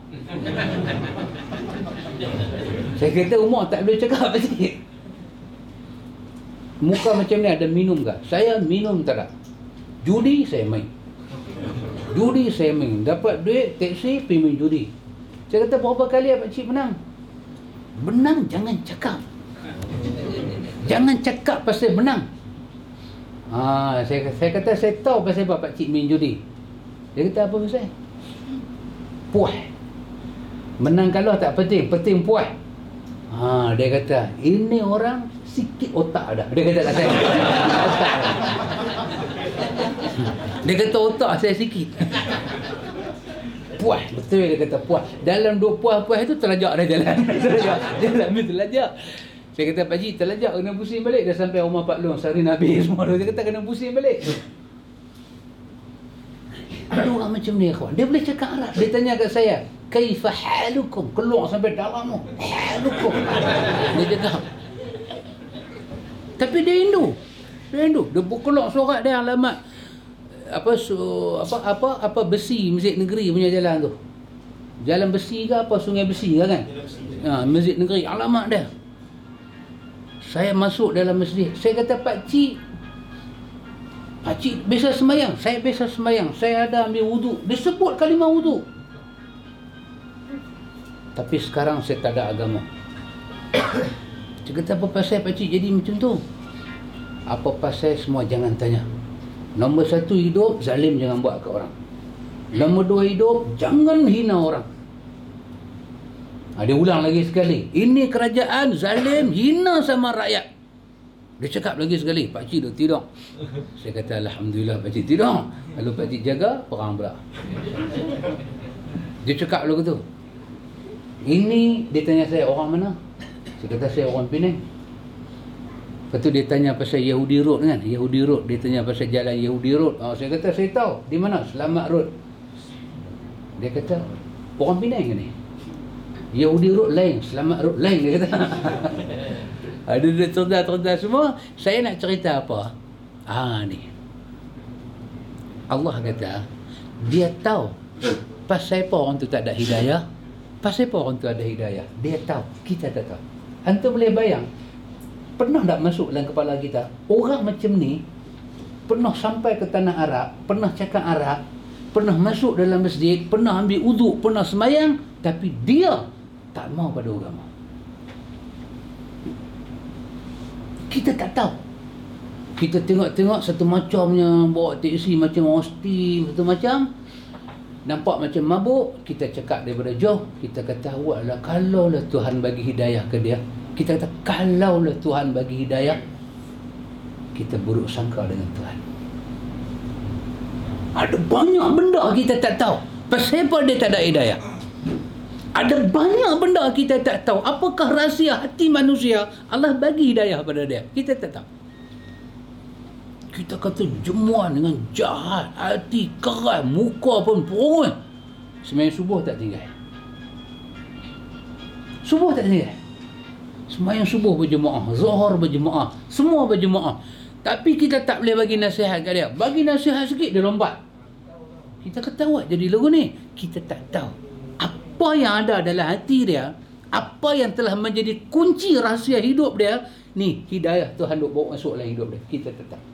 Speaker 1: Saya kata umur tak boleh cakap, pakcik. Muka macam ni, ada minum ke? Saya minum tak ada. Judi saya main. Judi saya main. Dapat duit teksi pergi main judi. Saya kata berapa kali pakcik menang? Menang jangan cakap. Jangan cakap pasal menang. Ha, saya, saya kata saya tahu pasal apa pakcik main judi. Dia kata apa pasal? Puas. Menang kalah tak penting, penting puas. Ha, dia kata ini orang sikit otak dah. Dia kata kat saya. Otak dah. Dia kata otak saya sikit. Puas, betul dia kata puas. Dalam dua puas-puas itu terlajak dah jalan. Terlajak, jalan ni terlajak. Saya kata pakcik terlajak kena pusing balik. Dah sampai rumah Pak Long, sehari Nabi semua. Dia kata kena pusing balik. Ada orang macam ni kawan. Dia boleh cakap Arab. Dia tanya kat saya, kaifa halukum? Keluar sampai dalam tu. Halukum. Dia cakap. Tapi dia Hindu. Dia Hindu. Dia keluar surat dia alamat apa su, apa apa apa besi Masjid Negeri punya jalan tu. Jalan besi ke apa, sungai besi ke kan? Ha, Masjid Negeri, alamat dia. Saya masuk dalam masjid. Saya kata pakcik, Pakcik biasa sembahyang, saya biasa sembahyang, saya ada ambil wuduk. Dia sebut kalimah wuduk. Tapi sekarang saya tak ada agama. Dia kata, apa pasal pakcik jadi macam tu? Apa pasal semua jangan tanya. Nombor satu, hidup zalim jangan buat ke orang. Nombor dua, hidup jangan hina orang. Ha, dia ulang lagi sekali, ini kerajaan zalim, hina sama rakyat. Dia cakap lagi sekali, pakcik duk tidur. Saya kata, alhamdulillah pakcik tidur. Lalu pakcik jaga, perang pula. Dia cakap lagu tu. Ini, dia tanya saya, orang mana? Saya kata, saya orang Penang. Lepas tu dia tanya pasal Yahudi Road kan, Yahudi Road. Dia tanya pasal jalan Yahudi Road. Oh, saya kata, saya tahu. Di mana? Selamat Road. Dia kata, orang Penang ke ni? Yahudi Road lain, Selamat Road lain, dia kata. Ada dia terdah-terdah semua. Saya nak cerita apa? Ah ni. Allah kata, dia tahu pasal apa orang tu tak ada hidayah. Pasal apa orang tu ada hidayah. Dia tahu, kita tak tahu. Antum boleh bayang, pernah tak masuk dalam kepala kita, orang macam ni pernah sampai ke tanah Arab, pernah cakap Arab, pernah masuk dalam masjid, pernah ambil uduk, pernah semayang, tapi dia tak mau pada agama. Kita tak tahu. Kita tengok-tengok satu macamnya, bawa teksi macam hosti, satu macam, nampak macam mabuk. Kita cakap daripada jauh, kita kata, walah, kalaulah Tuhan bagi hidayah ke dia. Kita kata, kalaulah Tuhan bagi hidayah, kita buruk sangka dengan Tuhan. Ada banyak benda kita tak tahu. Pasal apa dia tak ada hidayah? Ada banyak benda kita tak tahu. Apakah rahsia hati manusia? Allah bagi hidayah pada dia, kita tak tahu. Kita kata jemuan dengan jahat, hati keras, muka pun purun. Sembahyang subuh tak tinggal. Subuh tak tinggal. Sembahyang subuh berjemaah, zuhur berjemaah, semua berjemaah. Tapi kita tak boleh bagi nasihat kat dia. Bagi nasihat sikit, dia lompat. Kita ketawa jadi lagu ni. Kita tak tahu apa yang ada dalam hati dia, apa yang telah menjadi kunci rahsia hidup dia. Ni hidayah Tuhan duk bawa masuk dalam hidup dia, kita tak tahu.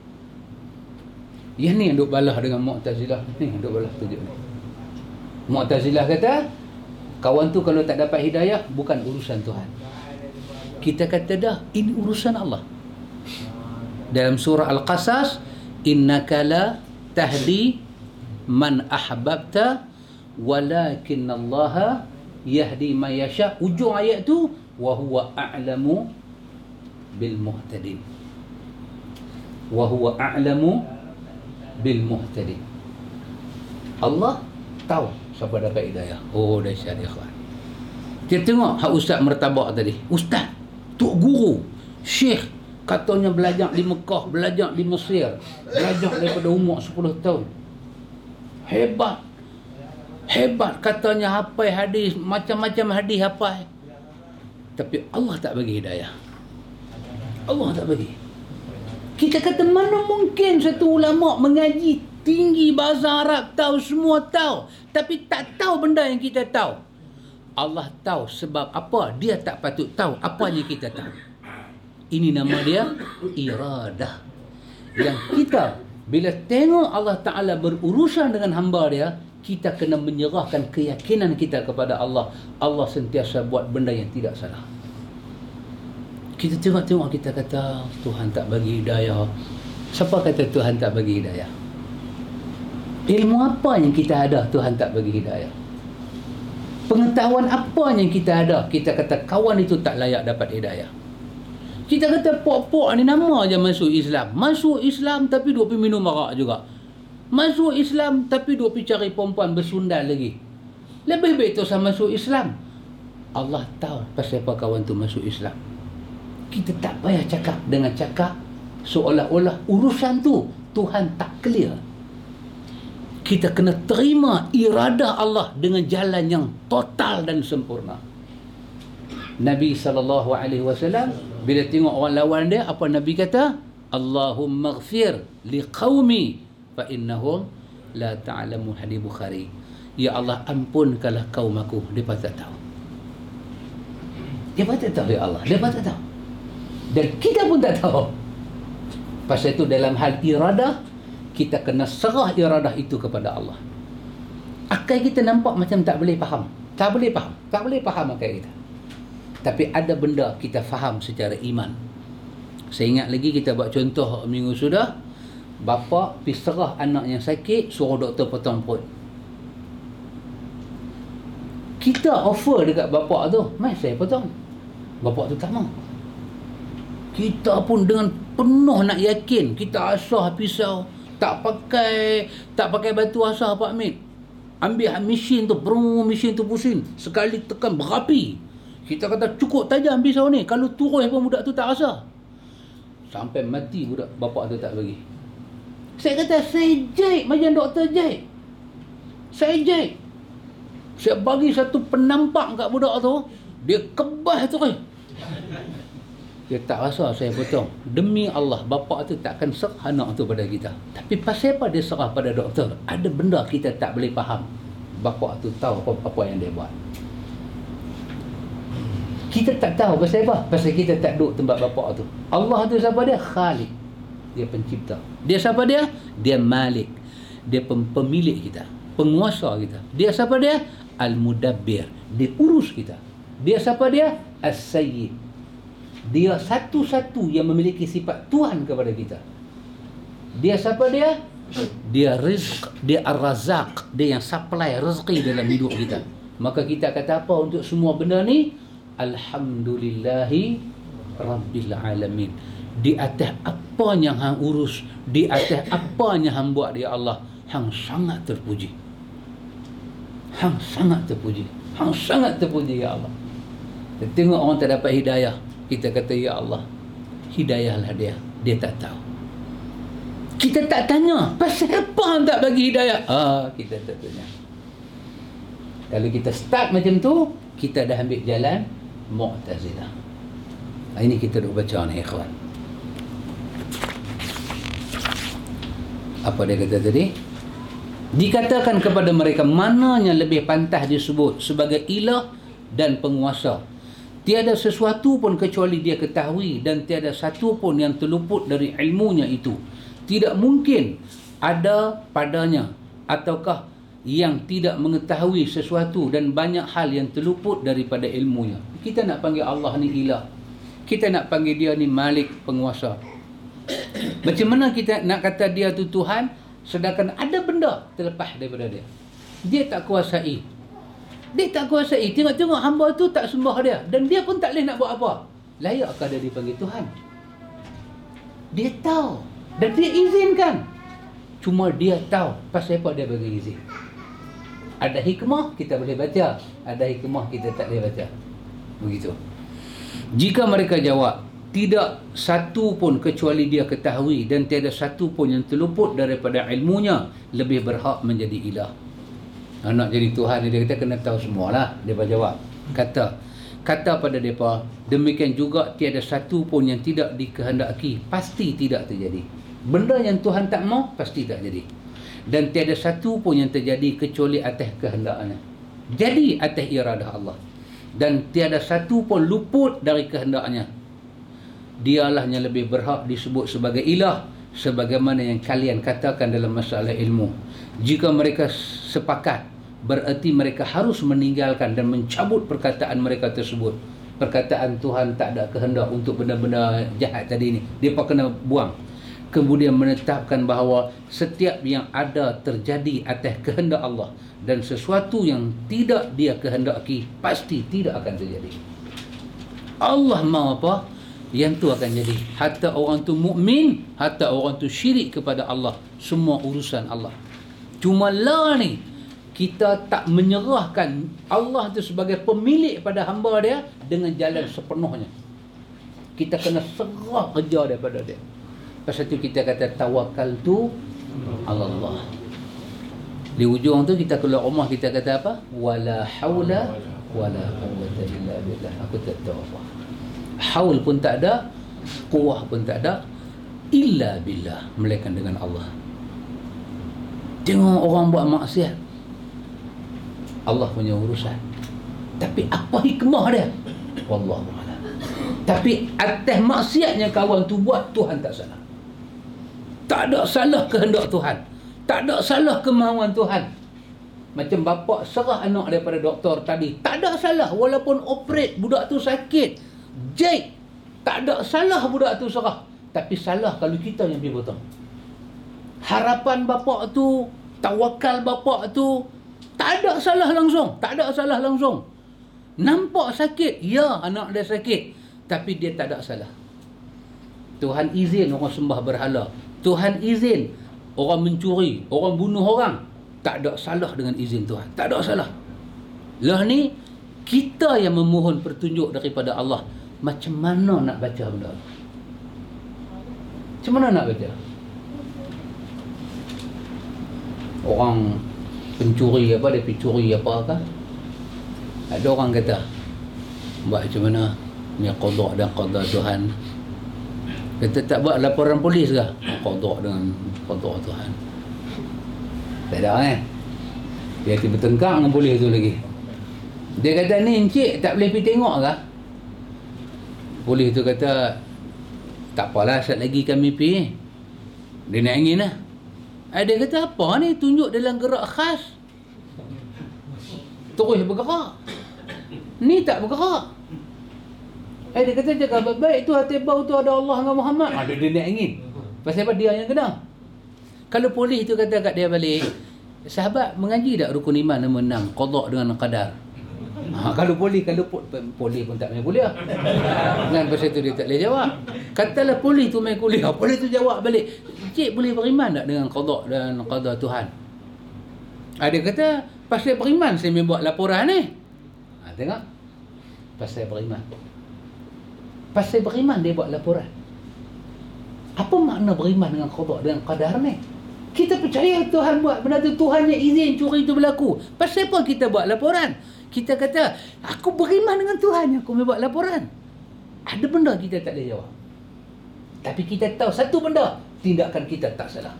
Speaker 1: Yang ni yang duk balah dengan Mu'tazilah. Ni yang duk balah tunjuk ni. Mu'tazilah kata, kawan tu kalau tak dapat hidayah, bukan urusan Tuhan. Kita kata dah, ini urusan Allah. Dalam surah Al-Qasas, innaka la tahdi man ahbabta walakinallaha yahdi man yasha. Ujung ayat tu, wa huwa a'lamu bil muhtadin. Wa huwa a'lamu bil muhtadin. Allah tahu siapa dapat hidayah. Oh, dahsyat ikhwan. Kita tengok hak ustaz mertabak tadi. Ustaz, tok guru, syekh, katanya belajar di Mekah, belajar di Mesir, belajar daripada umur sepuluh tahun. Hebat. Hebat katanya, hafal hadis, macam-macam hadis hafal. Tapi Allah tak bagi hidayah. Allah tak bagi. Kita kata, mana mungkin satu ulama mengaji tinggi bahasa Arab, tahu semua tahu, tapi tak tahu benda yang kita tahu. Allah tahu sebab apa dia tak patut tahu apa yang kita tahu. Ini nama dia iradah. Yang kita bila tengok Allah Ta'ala berurusan dengan hamba dia, kita kena menyerahkan keyakinan kita kepada Allah. Allah sentiasa buat benda yang tidak salah. Kita tengok-tengok, kita kata Tuhan tak bagi hidayah. Siapa kata Tuhan tak bagi hidayah? Ilmu apa yang kita ada Tuhan tak bagi hidayah? Pengetahuan apa yang kita ada kita kata kawan itu tak layak dapat hidayah? Kita kata pok-pok ni nama aja masuk Islam. Masuk Islam tapi duk pergi minum arak juga. Masuk Islam tapi duk pergi cari perempuan bersundal lagi. Lebih baik tu sama masuk Islam. Allah tahu pasal apa kawan tu masuk Islam. Kita tak payah cakap dengan cakap seolah-olah urusan tu Tuhan tak clear. Kita kena terima iradah Allah dengan jalan yang total dan sempurna. Nabi sallallahu alaihi wasallam bila tengok orang lawan dia, apa Nabi kata? Allahumma ighfir liqaumi fa innahum la ta'lamun. Hadis Bukhari. Ya Allah, ampunkanlah kaum aku, depa tak tahu. Depa tak tahu ya Allah, depa tak tahu. Dan kita pun tak tahu. Pasal itu dalam hal iradah, kita kena serah iradah itu kepada Allah. Akal kita nampak macam tak boleh faham. Tak boleh faham. Tak boleh faham akal kita. Tapi ada benda kita faham secara iman. Saya ingat lagi kita buat contoh minggu sudah. Bapa pergi serah anak yang sakit, suruh doktor potong perut. Kita offer dekat bapa tu, mai saya potong. Bapa tu tak mau. Kita pun dengan penuh nak yakin, kita asah pisau, tak pakai tak pakai batu asah Pak Amir. Ambil mesin tu, brum, mesin tu pusing. Sekali tekan berapi. Kita kata cukup tajam pisau ni. Kalau turun pun budak tu tak rasa. Sampai mati budak, bapa tu tak bagi. Saya kata, saya jahit macam doktor jahit. Saya jahit. Saya bagi satu penampak kat budak tu. Dia kebas tu kan. Dia tak rasa saya potong. Demi Allah, bapa tu takkan serah anak tu pada kita. Tapi pasal apa dia serah pada doktor? Ada benda kita tak boleh faham. Bapa tu tahu apa-apa yang dia buat. Kita tak tahu pasal apa? Pasal kita tak duduk tempat bapa tu. Allah tu siapa dia? Khalik. Dia pencipta. Dia siapa dia? Dia Malik. Dia pemilik kita, penguasa kita. Dia siapa dia? Al-Mudabbir. Dia urus kita. Dia siapa dia? As-Sayyid. Dia satu-satu yang memiliki sifat Tuhan kepada kita. Dia siapa dia? Dia rizq, dia ar-razaq, dia yang supply rezeki dalam hidup kita. Maka kita kata apa untuk semua benda ni? Alhamdulillahi Rabbil Alamin. Di atas apa yang hang urus, di atas apa yang hang buat dia Allah, hang sangat terpuji. Hang sangat terpuji. Hang sangat terpuji ya Allah. Kita tengok orang tak dapat hidayah, kita kata ya Allah, hidayahlah dia. Dia tak tahu. Kita tak tanya, pasal apa hang tak bagi hidayah? Ah, kita tak tanya. Kalau kita start macam tu, kita dah ambil jalan Mu'tazilah. Ini kita duk baca ni ikhwan. Apa dia kata tadi? Dikatakan kepada mereka, mana yang lebih pantas disebut sebagai ilah dan penguasa. Tiada sesuatu pun kecuali dia ketahui, dan tiada satu pun yang terluput dari ilmunya itu. Tidak mungkin ada padanya ataukah yang tidak mengetahui sesuatu, dan banyak hal yang terluput daripada ilmunya. Kita nak panggil Allah ni ilah, kita nak panggil dia ni Malik, penguasa. Macam mana kita nak kata dia tu Tuhan, sedangkan ada benda terlepas daripada dia? Dia tak kuasai. Dia tak kuasai. Tengok-tengok hamba tu tak sembah dia, dan dia pun tak boleh nak buat apa. Layakkah dia dipanggil Tuhan? Dia tahu dan dia izinkan. Cuma dia tahu pasal apa dia bagi izin. Ada hikmah kita boleh baca, ada hikmah kita tak boleh baca. Begitu. Jika mereka jawab, tidak satu pun kecuali dia ketahui, dan tiada satu pun yang terluput daripada ilmunya, lebih berhak menjadi ilah. Nak jadi Tuhan, dia kata kena tahu semualah. Mereka jawab, kata kata pada mereka, demikian juga tiada satu pun yang tidak dikehendaki, pasti tidak terjadi. Benda yang Tuhan tak mau, pasti tak jadi. Dan tiada satu pun yang terjadi kecuali atas kehendaknya. Jadi atas iradah Allah. Dan tiada satu pun luput dari kehendaknya. Dialah yang lebih berhak disebut sebagai ilah, sebagaimana yang kalian katakan dalam masalah ilmu. Jika mereka sepakat, bererti mereka harus meninggalkan dan mencabut perkataan mereka tersebut. Perkataan Tuhan tak ada kehendak untuk benda-benda jahat tadi ni, dia pun kena buang. Kemudian menetapkan bahawa setiap yang ada terjadi atas kehendak Allah, dan sesuatu yang tidak dia kehendaki pasti tidak akan terjadi. Allah mahu apa, yang tu akan jadi. Hatta orang tu mukmin, hatta orang tu syirik kepada Allah, semua urusan Allah. Cuma lah ni, kita tak menyerahkan Allah tu sebagai pemilik pada hamba dia dengan jalan sepenuhnya. Kita kena serah kerja daripada dia. Pasal tu kita kata tawakal tu Allah. Di ujung tu kita keluar rumah, kita kata apa? Wala haula wala quwwata illa billah. Aku tak tahu apa. Haul pun tak ada, kuwah pun tak ada, illa billah, melainkan dengan Allah. Tengok orang buat maksiat, Allah punya urusan. Tapi apa hikmah dia? Wallahu a'lam. Tapi atas maksiatnya kawan tu buat, Tuhan tak salah. Tak ada salah kehendak Tuhan. Tak ada salah kemahuan Tuhan. Macam bapa serah anak daripada doktor tadi, tak ada salah walaupun operate budak tu sakit. Jake, tak ada salah budak tu serah. Tapi salah kalau kita yang pergi potong. Harapan bapa tu, tawakal bapa tu, tak ada salah langsung, tak ada salah langsung. Nampak sakit, ya anak dia sakit, tapi dia tak ada salah. Tuhan izin orang sembah berhala. Tuhan izin orang mencuri, orang bunuh orang. Tak ada salah dengan izin Tuhan. Tak ada salah. Lah ni, kita yang memohon petunjuk daripada Allah. Macam mana nak baca benda? Macam mana nak baca? Orang pencuri apa, dia pergi curi apa kan? Ada orang kata, buat macam mana? Ni qada dan qada Tuhan. Kata tak buat laporan polis ke? Qada dengan qada Tuhan. Tak ada kan? Dia tiba bertengkar dengan polis tu lagi. Dia kata, ni encik tak boleh pergi tengok ke? Polis tu kata, tak apalah, saat lagi kami pergi. Dia nak angin lah. Eh, dia kata, apa ni? Tunjuk dalam gerak khas. Terus bergerak. Ni tak bergerak. Eh, dia kata, jaga baik-baik tu, hati bau tu ada Allah dengan Muhammad. Ada dia nak angin. Pasal apa? Dia yang kena. Kalau polis tu kata kat dia balik, sahabat mengaji tak rukun iman nombor enam, qada dengan qadar? Ha, kalau polis, kalau po, polis pun tak main kuliah. Dan pasal tu dia tak boleh jawab. Katalah polis tu main kuliah, polis tu jawab balik, cik boleh beriman tak dengan qada dan qadar Tuhan? Ha, dia kata, pasal beriman saya main buat laporan ni. Ha, tengok. Pasal beriman. Pasal beriman dia buat laporan. Apa makna beriman dengan qada dan qadar ni? Kita percaya Tuhan buat benda tu, Tuhan yang izin curi tu berlaku. Pasal apa kita buat laporan? Kita kata, aku beriman dengan Tuhan yang aku buat laporan. Ada benda kita tak boleh jawab. Tapi kita tahu satu benda, tindakan kita tak salah.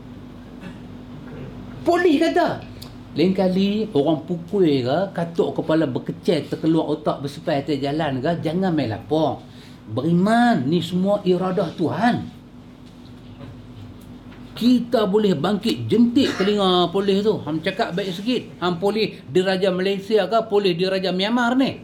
Speaker 1: Polis kata, lain kali orang pukul ke, katuk kepala berkecil, terkeluar otak bersepai atas jalan ke, jangan main lapor. Beriman, ni semua iradah Tuhan. Kita boleh bangkit jentik telinga polis tu. Ham cakap baik sikit. Ham polis diraja Malaysia ke, polis diraja Myanmar ni.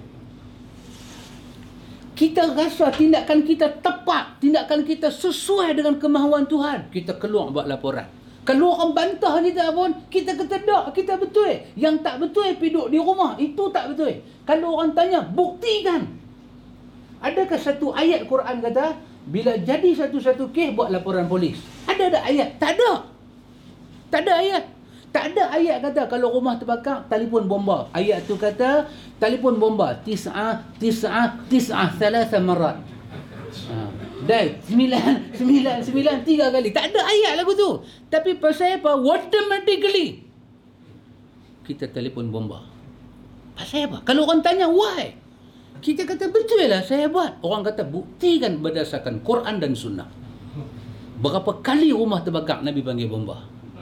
Speaker 1: Kita rasa tindakan kita tepat, tindakan kita sesuai dengan kemahuan Tuhan, kita keluar buat laporan. Kalau orang bantah kita pun, kita kata tak, kita betul. Yang tak betul pergi duduk di rumah, itu tak betul. Kalau orang tanya, buktikan. Adakah satu ayat Quran kata, bila jadi satu-satu kes buat laporan polis? Ada tak ayat? Tak ada. Tak ada ayat. Tak ada ayat kata kalau rumah terbakar, telefon bomba. Ayat tu kata, telefon bomba. Tis'ah, tis'ah, tis'ah, thalatha marat. Ha. Dan sembilan, sembilan, sembilan, tiga kali. Tak ada ayat lagu tu. Tapi pasal apa? Automatically kita telefon bomba. Pasal apa? Kalau orang tanya, why? Kita kata, betul lah saya buat. Orang kata, buktikan berdasarkan Quran dan Sunnah. Berapa kali rumah terbakar Nabi panggil bomba?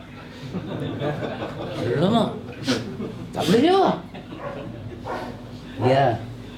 Speaker 1: Lama. Tak boleh jawab. Ya.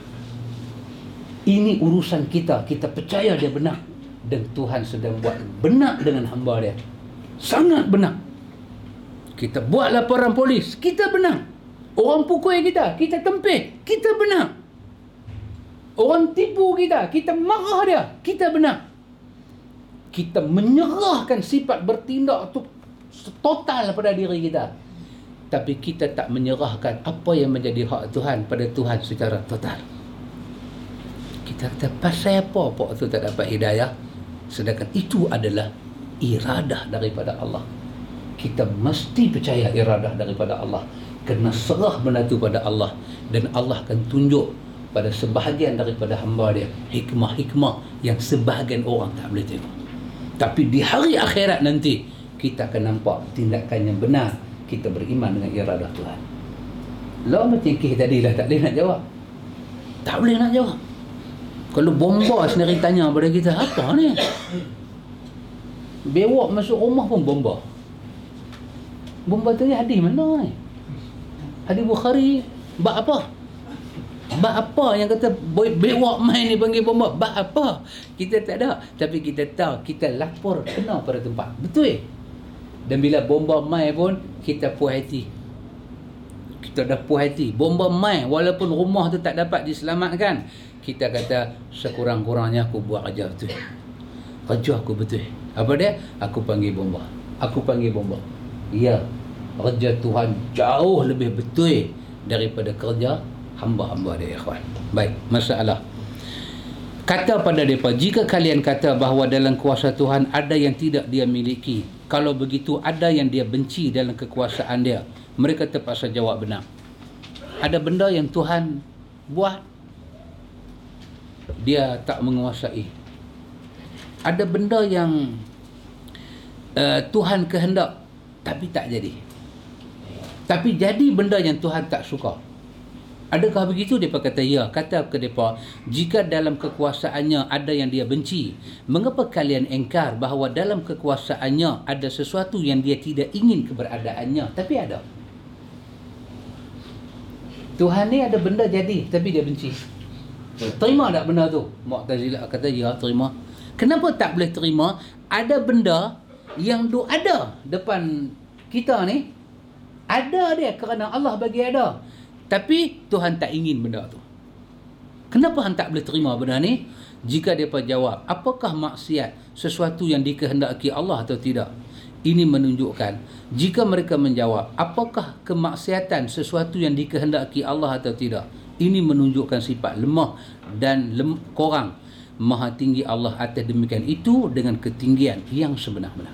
Speaker 1: Ini urusan kita. Kita percaya dia benar. Dan Tuhan sedang buat benar dengan hamba dia. Sangat benar. Kita buat laporan polis, kita benar. Orang pukul kita, kita tempih, kita benar. Orang tipu kita, kita marah dia, kita benar. Kita menyerahkan sifat bertindak tu total pada diri kita. Tapi kita tak menyerahkan apa yang menjadi hak Tuhan pada Tuhan secara total. Kita kata, pasal apa apa tu tak dapat hidayah? Sedangkan itu adalah iradah daripada Allah. Kita mesti percaya iradah daripada Allah. Kena serah benda tu pada Allah. Dan Allah akan tunjuk pada sebahagian daripada hamba dia hikmah-hikmah yang sebahagian orang tak boleh tengok. Tapi di hari akhirat nanti kita akan nampak tindakan yang benar. Kita beriman dengan iradah Tuhan. Lalu macam kes tadi lah, tak boleh nak jawab. Tak boleh nak jawab. Kalau bomba sendiri tanya pada kita, apa ni? Bewak masuk rumah pun bomba. Bomba tu ni hadis mana ni? Hadis Bukhari bab apa? Ha, Bak apa yang kata boy bewak main ni panggil bomba? Bak apa? Kita tak ada. Tapi kita tahu, kita lapor kena pada tempat. Betul. Dan bila bomba main pun, kita puas hati. Kita dah puas hati. Bomba main, walaupun rumah tu tak dapat diselamatkan, kita kata sekurang-kurangnya aku buat kerja betul. Kerja aku betul. Apa dia? Aku panggil bomba. Aku panggil bomba. Ya, kerja Tuhan jauh lebih betul daripada kerja hamba-hamba dia, ikhwan. Baik, masalah. Kata pada mereka, jika kalian kata bahawa dalam kuasa Tuhan ada yang tidak dia miliki, kalau begitu ada yang dia benci dalam kekuasaan dia, mereka terpaksa jawab benar. Ada benda yang Tuhan buat, dia tak menguasai. Ada benda yang uh, Tuhan kehendak tapi tak jadi. Tapi jadi benda yang Tuhan tak suka. Adakah begitu? Mereka kata ya. Kata ke mereka, jika dalam kekuasaannya ada yang dia benci, mengapa kalian engkar bahawa dalam kekuasaannya ada sesuatu yang dia tidak ingin keberadaannya, tapi ada. Tuhan ni ada benda jadi tapi dia benci. Terima tak benda tu? Mu'tazilah kata ya, terima. Kenapa tak boleh terima? Ada benda yang du ada depan kita ni, ada dia kerana Allah bagi ada. Tapi Tuhan tak ingin benda tu. Kenapa hang tak boleh terima benda ni? Jika mereka jawab, apakah maksiat sesuatu yang dikehendaki Allah atau tidak? Ini menunjukkan, jika mereka menjawab, apakah kemaksiatan sesuatu yang dikehendaki Allah atau tidak? Ini menunjukkan sifat lemah dan lem, korang. Maha tinggi Allah atas demikian itu dengan ketinggian yang sebenar-benar.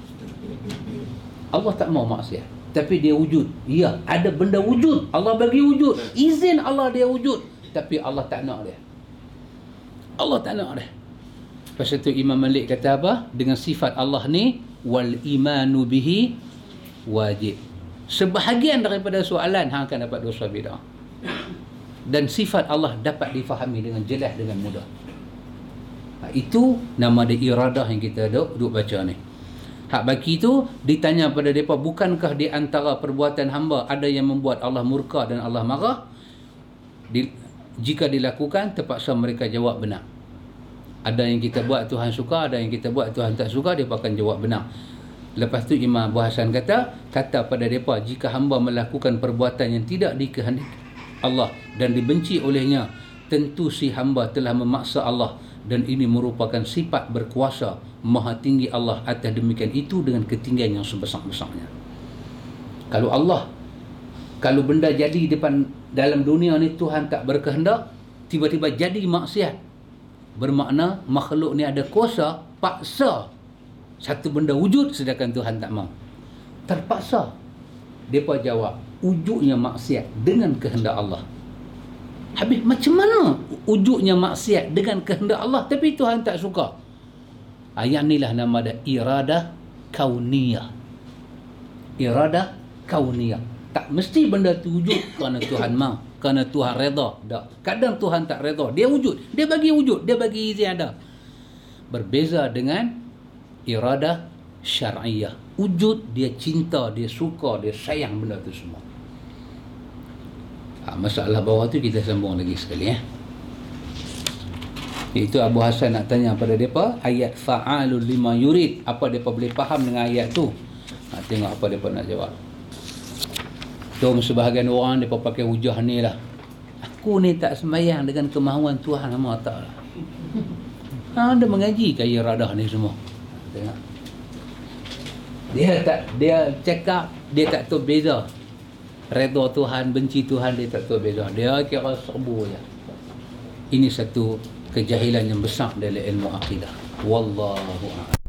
Speaker 1: Allah tak mau maksiat, tapi dia wujud. Ya, ada benda wujud. Allah bagi wujud. Izin Allah dia wujud. Tapi Allah tak nak dia. Allah tak nak dia. Pasal tu Imam Malik kata apa? Dengan sifat Allah ni, wal imanu bihi wajib. Sebahagian daripada soalan hang akan dapat dosa bid'ah. Dan sifat Allah dapat difahami dengan jelas, dengan mudah. Ha, itu nama dia iradah yang kita duk, duk baca ni. Hak baki itu ditanya pada mereka, bukankah di antara perbuatan hamba ada yang membuat Allah murka dan Allah marah? Di, jika dilakukan, terpaksa mereka jawab benar. Ada yang kita buat Tuhan suka, ada yang kita buat Tuhan tak suka, dia akan jawab benar. Lepas tu Imam Abu Hasan kata, kata pada mereka, jika hamba melakukan perbuatan yang tidak dikehendaki Allah dan dibenci olehnya, tentu si hamba telah memaksa Allah, dan ini merupakan sifat berkuasa Maha tinggi Allah atas demikian itu dengan ketinggian yang sebesar-besarnya. Kalau Allah, kalau benda jadi depan dalam dunia ni Tuhan tak berkehendak, tiba-tiba jadi maksiat, bermakna makhluk ni ada kuasa paksa satu benda wujud sedangkan Tuhan tak mau. Terpaksa. Depa jawab, wujudnya maksiat dengan kehendak Allah. Habis macam mana wujudnya maksiat dengan kehendak Allah tapi Tuhan tak suka? Ayat inilah nama dia iradah kauniyah. Iradah kauniyah. Tak mesti benda tu wujud kerana Tuhan mau, kerana Tuhan redha. Tak. Kadang Tuhan tak redha, dia wujud, dia bagi wujud, dia bagi izin ada. Berbeza dengan iradah syar'iyah. Wujud, dia cinta, dia suka, dia sayang benda tu semua. Ha, masalah bawah tu kita sambung lagi sekali ya. Itu Abu Hasan nak tanya pada mereka, ayat fa'alul lima yurid, apa mereka boleh faham dengan ayat tu? Ha, tengok apa mereka nak jawab. Tu sebahagian orang mereka pakai hujah ni lah. Aku ni tak sembahyang dengan kemahuan Tuhan Allah Ta'ala. Ha, dia mengaji ke iradah ni semua. Tengok. Dia tak, dia cakap, dia tak tahu beza. Redha Tuhan, benci Tuhan, dia tak tahu beza. Dia kira serbu je. Ini satu kejahilan yang besar dalam ilmu akidah. Wallahu a'lam.